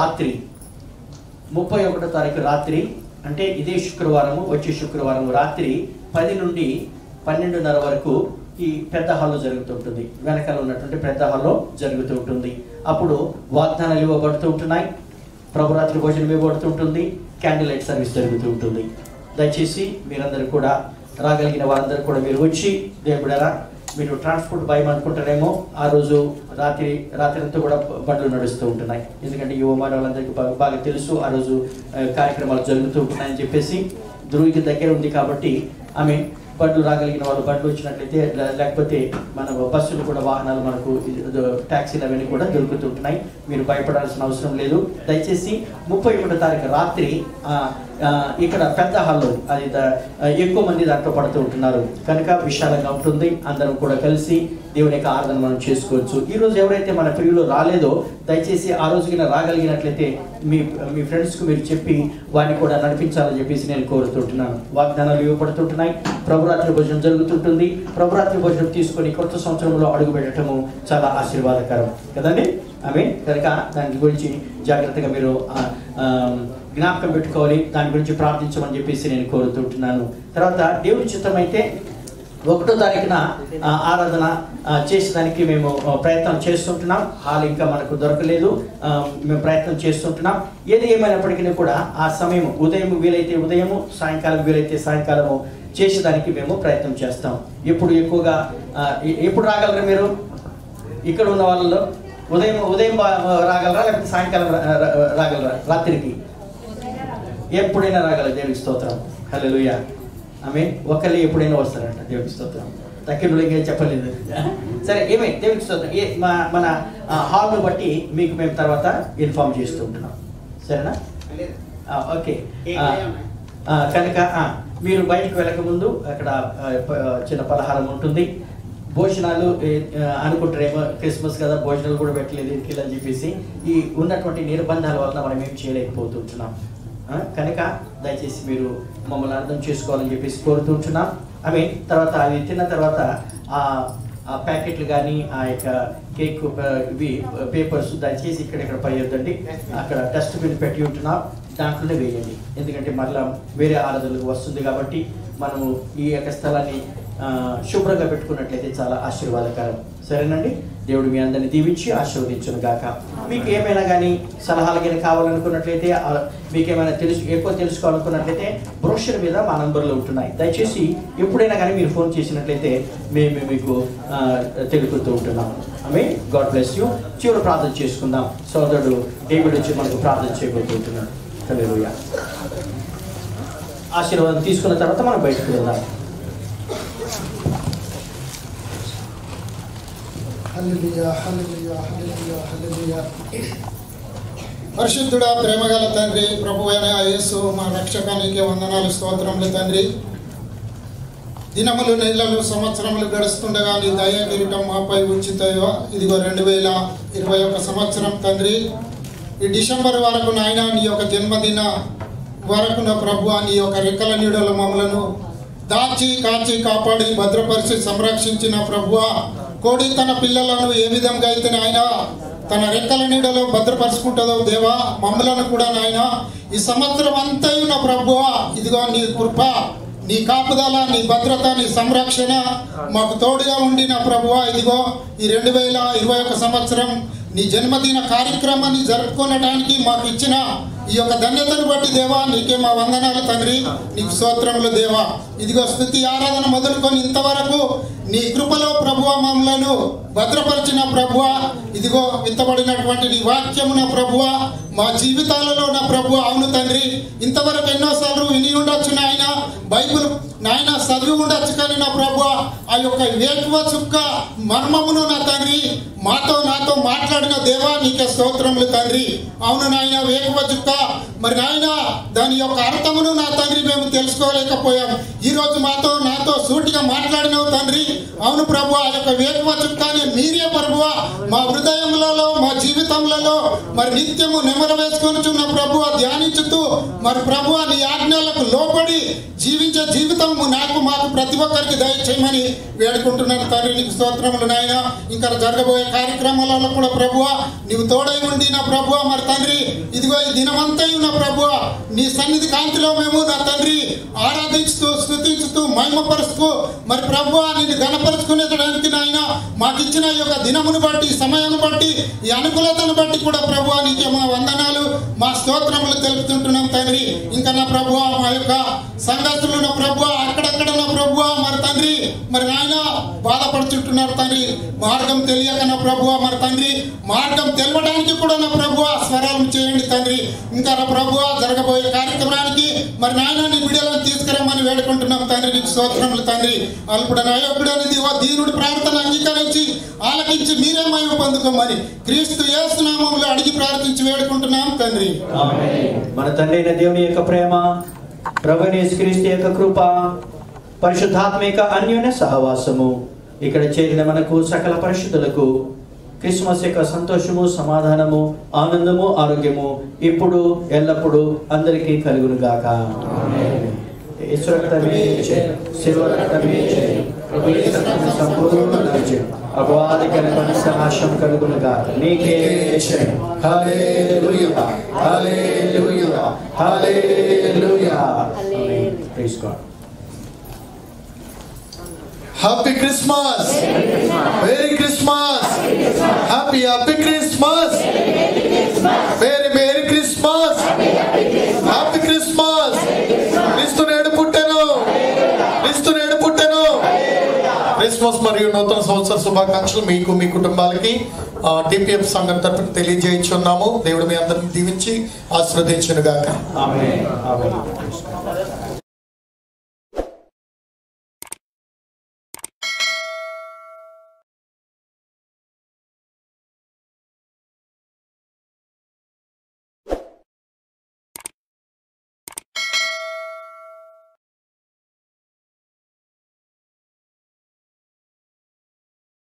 Speaker 6: తారీఖు రాత్రి అంటే ఇదే శుక్రవారము, వచ్చే శుక్రవారం రాత్రి 10 నుండి 12:30 వరకు ఈ పెద్ద హాల్లో జరుగుతుంటుంది. వెనకాల ఉన్నటువంటి పెద్ద హాల్లో జరుగుతూ ఉంటుంది. అప్పుడు వాగ్దానాలు ఇవ్వబడుతూ ఉంటున్నాయి, ప్రభురాత్రి భోజనం ఇవ్వబడుతుంటుంది, క్యాండిల్ లైట్ సర్వీస్ జరుగుతూ ఉంటుంది. దయచేసి మీరందరూ కూడా రాగలిగిన వారందరూ కూడా మీరు వచ్చి దేవుడారా, మీరు ట్రాన్స్పోర్ట్ భయం అనుకుంటారేమో, ఆ రోజు రాత్రి అంతా కూడా బండ్లు నడుస్తూ ఉంటున్నాయి. ఎందుకంటే యువ మానవులందరికీ బాగా తెలుసు ఆ రోజు కార్యక్రమాలు జరుగుతూ ఉంటున్నాయని చెప్పేసి. ధ్రువుకి దగ్గర ఉంది కాబట్టి ఆమె బండ్లు రాగలిగిన వాళ్ళు బండ్లు వచ్చినట్లయితే, లేకపోతే మన బస్సులు కూడా వాహనాలు మనకు ట్యాక్సీలు అవన్నీ కూడా దొరుకుతుంటున్నాయి. మీరు భయపడాల్సిన అవసరం లేదు. దయచేసి 31వ తారీఖు రాత్రి ఇక్కడ పెద్ద హాల్లో అది ఎక్కువ మంది దాంట్లో పడుతూ ఉంటున్నారు. కనుక విశాలంగా ఉంటుంది. అందరం కూడా కలిసి దేవుని యొక్క ఆరాధన మనం చేసుకోవచ్చు. ఈరోజు ఎవరైతే మన ప్రియులు రాలేదో దయచేసి ఆ రోజుకి రాగలిగినట్లయితే మీ ఫ్రెండ్స్కు మీరు చెప్పి వారిని కూడా నడిపించాలని చెప్పేసి నేను కోరుతుంటున్నాను. వాగ్దానాలు ఇవ్వబడుతుంటున్నాయి. ప్రభురాత్రి భోజనం జరుగుతుంటుంది. ప్రభురాత్రి భోజనం తీసుకొని కొత్త సంవత్సరంలో అడుగు పెట్టడము చాలా ఆశీర్వాదకరం కదండి. కనుక దాని గురించి జాగ్రత్తగా మీరు జ్ఞాపకం పెట్టుకోవాలి. దాని గురించి ప్రార్థించమని చెప్పేసి నేను కోరుతుంటున్నాను. తర్వాత దేవుని చిత్తం అయితే 1వ తారీఖున ఆరాధన చేసేదానికి మేము ప్రయత్నం చేస్తుంటున్నాం. హాల్ ఇంకా మనకు దొరకలేదు. మేము ప్రయత్నం చేస్తుంటున్నాం. ఏది ఏమైనప్పటికీ కూడా ఆ సమయం ఉదయం వీలైతే ఉదయము, సాయంకాలం వీలైతే సాయంకాలము చేసేదానికి మేము ప్రయత్నం చేస్తాం. ఎప్పుడు రాగలరా మీరు? ఇక్కడ ఉన్న వాళ్ళలో ఉదయం రాగలరా, లేకపోతే సాయంకాలం రాగలరా? రాత్రికి ఎప్పుడైనా రాగలరా? దేవునికి స్తోత్రం. హల్లెలూయా. ఒకళ్ళు ఎప్పుడైనా వస్తారంట. దేవునికి స్తోత్రం. తక్కిన ఇంకేం చెప్పలేదు. సరే, దేవునికి స్తోత్రం. మన హాల్ను బట్టి మీకు మేము తర్వాత ఇన్ఫార్మ్ చేస్తూ ఉంటున్నాం. సరేనా? ఓకే. కనుక మీరు బయటకు వెళ్ళకముందు అక్కడ చిన్న పలహారం ఉంటుంది. భోజనాలు అనుకుంటారేమో క్రిస్మస్ కదా భోజనాలు కూడా పెట్టలేదు ఇంటికి అని చెప్పేసి ఈ ఉన్నటువంటి నిర్బంధాల వలన మనం ఏం చేయలేకపోతుంటున్నాం. కనుక దయచేసి మీరు మమ్మల్ని అర్థం చేసుకోవాలని చెప్పేసి కోరుతుంటున్నాం. తర్వాత అవి తిన్న తర్వాత ఆ ప్యాకెట్లు కానీ ఆ యొక్క కేక్ ఇవి పేపర్స్ దయచేసి ఇక్కడెక్కడ పడేయొద్దండి. అక్కడ డస్ట్బిన్ పెట్టి ఉంటున్నాం, దాంట్లోనే వేయండి. ఎందుకంటే మళ్ళీ వేరే ఆరాధనలకు వస్తుంది కాబట్టి మనము ఈ యొక్క స్థలాన్ని శుభ్రంగా పెట్టుకున్నట్లయితే చాలా ఆశీర్వాదకరం. సరేనండి. దేవుడు మీ అందరిని దీవించి ఆశీర్వదించును గాక. మీకు ఏమైనా కానీ సలహాలు కానీ కావాలనుకున్నట్లయితే, మీకేమైనా ఎక్కువ తెలుసుకోవాలనుకున్నట్లయితే బ్రోషర్ మీద మా నంబర్లు ఉంటున్నాయి. దయచేసి ఎప్పుడైనా కానీ మీరు ఫోన్ చేసినట్లయితే మేము మీకు తెలుపుతూ ఉంటున్నాము. God bless you. చివరి ప్రార్థన చేసుకుందాం. సోదరుడు డేవిడ్ వచ్చి మనకు ప్రార్థన చేయబోతుంటున్నాడు. హల్లెలూయా. ఆశీర్వాదం తీసుకున్న తర్వాత మనం బయటకు వెళ్దాం.
Speaker 10: పరిశుద్ధుడా, ప్రేమగల తండ్రి, ప్రభువైన యేసు మా రక్షకానికి వందనాలు, స్తోత్రములు తండ్రి. దినములు నెలలు సంవత్సరములు గడుస్తుండగా నీ దయ కిరీటం మాపై ఉంచుతాయో. ఇదిగో 2021 సంవత్సరం తండ్రి, ఈ డిసెంబర్ వరకు నాయన నీ యొక్క జన్మదిన వరకు నా ప్రభు నీ యొక్క రెక్కల నీడల మమ్మలను దాచి కాచి కాపాడి భద్రపరిచి సంరక్షించిన ప్రభువ, కోడి తన పిల్లలను ఏ విధంగా అయితే నాయన తన రెక్కల నీడలో భద్రపరుచుకుంటుందో దేవా, మమ్మలను కూడా నాయన ఈ సంవత్సరం అంతయు నా ప్రభువ ఇదిగో నీ కృప, నీ కాపుదల, నీ భద్రత, నీ సంరక్షణ మాకు తోడుగా ఉండి నా ప్రభువ ఇదిగో ఈ 2021 సంవత్సరం నీ జన్మదిన కార్యక్రమాన్ని జరుపుకోవడానికి మాకు ఇచ్చిన ఈ యొక్క ధన్యతను బట్టి దేవా నీకే మా వందనాలు తండ్రి, నీకు స్తోత్రములు దేవా. ఇదిగో స్తుతి ఆరాధన మొదలుకొని ఇంతవరకు నీ కృపలో ప్రభువ మమ్మలను భద్రపరిచిన ప్రభువ, ఇదిగో విత్తబడినటువంటి నీ వాక్యమున ప్రభువ మా జీవితాలలో నా ప్రభువ. అవును తండ్రి, ఇంతవరకు ఎన్నోసార్లు విని ఉండొచ్చు నాయన, బైబిల్ నాయన చదివి ఉండొచ్చు, కానీ నా ప్రభువ ఆ యొక్క వేకువ చుక్క మర్మమును నా తండ్రి నాతో మాట్లాడిన దేవా నీకే స్తోత్రములు తండ్రి. అవును నాయన, వేకువ చుక్క మరి నాయన దాని యొక్క అర్థమును నా తండ్రి మేము తెలుసుకోలేకపోయాం. ఈ రోజు నాతో సూటిగా మాట్లాడినావు తండ్రి. అవును ప్రభు, ఆ యొక్క వేకువ చుక్కాని మీరే ప్రభువ మా హృదయములలో మా జీవితములలో మరి నిత్యము నెమర వేసుకొని చున్న ప్రభువ ధ్యానించుతూ మరి ప్రభువ నీ ఆజ్ఞలకు లోబడి జీవించే జీవితము నాకు మాకు ప్రతి ఒక్కరికి దయచేయమని వేడుకుంటున్నాను తండ్రి. నీకు స్తోత్రములు నాయన. ఇంకా జరగబోయే కార్యక్రమాలలో కూడా ప్రభువ నీవు తోడై ఉండి నా ప్రభువ మరి తండ్రి ఇదిగో ఈ దినమంతయు నా ప్రభువ నీ సన్నిధి కాంతిలో మేము నా తండ్రి ఆరాధించుతూ స్తుతించుతూ మహిమపరుస్తూ మరి ప్రభువ నిన్ను గణపరుచుకునేదానికి నాయన మాకు ఇచ్చిన ఈ యొక్క దినమును బట్టి, సమయాన్ని బట్టి, ఈ అనుకూలతను బట్టి కూడా ప్రభువ నీకే మా వందనాలు, మా స్తోత్రములు తెలుపుతుంటున్నాం తండ్రి. ఇంకా నా ప్రభువ మా యొక్క సంఘస్థులు నా ప్రభువ అక్కడక్కడ నా ప్రభువ మరి తండ్రి మరి నాయన బాధపడుతుంటున్నారు తండ్రి. మార్గం తెలియక నా ప్రభువ మరి తండ్రి మార్గం తెలవడానికి కూడా నా ప్రభువ స్వరాలు చేయండి తండ్రి. ఇంకా నా ప్రభువ జరగబోయే కార్యక్రమానికి మరి నాయన నీ బిడ్డలను తీసుకురమ్మని వేడుకుంటున్నాం తండ్రి. నీకు స్తోత్రములు తండ్రి. అల్పుడని అయోగ్యుడనేది దీనుడి ప్రార్థన అంగీకరించి ఆలకించి మీరే మహిమ పొందుకోమని క్రీస్తు యేసు నామములో అడిగి ప్రార్థించి వేడుకుంటున్నాం తండ్రి.
Speaker 6: మన తండ్రి అయిన దేవుని యొక్క ప్రేమ, ప్రభువైన యేసుక్రీస్తు యొక్క కృప, పరిశుద్ధాత్మ యొక్క అన్యోన్య సహవాసము ఇక్కడ చేరిన మనకు సకల పరిశుద్ధులకు క్రిస్మస్ యొక్క సంతోషము, సమాధానము, ఆనందము, ఆరోగ్యము ఇప్పుడు ఎల్లప్పుడూ అందరికీ కలుగును గాక. యేసు రక్తమే జయం, శిలువ రక్తమే జయం, ప్రభు యేసు రక్తమే సంపూర్ణ విజయం, అపవాది కనుక సనాశం కలుగును గాక. నీకే జయం. Hallelujah, hallelujah, hallelujah. Praise God.
Speaker 3: Happy Christmas, Merry Christmas, Happy Christmas, Merry Christmas, Happy Christmas. క్రీస్తు నేడు పుట్టెను, క్రీస్తు నేడు పుట్టెను. క్రిస్మస్ మరియు నూతన సంవత్సర శుభాకాంక్షలు మీకు, మీ కుటుంబాలకి టిపిఎఫ్ సంఘం తరఫున తెలియజేయించున్నాము. దేవుడు మీ అందరిని దీవించి ఆశీర్వదించును గాక.
Speaker 6: ఆమేన్.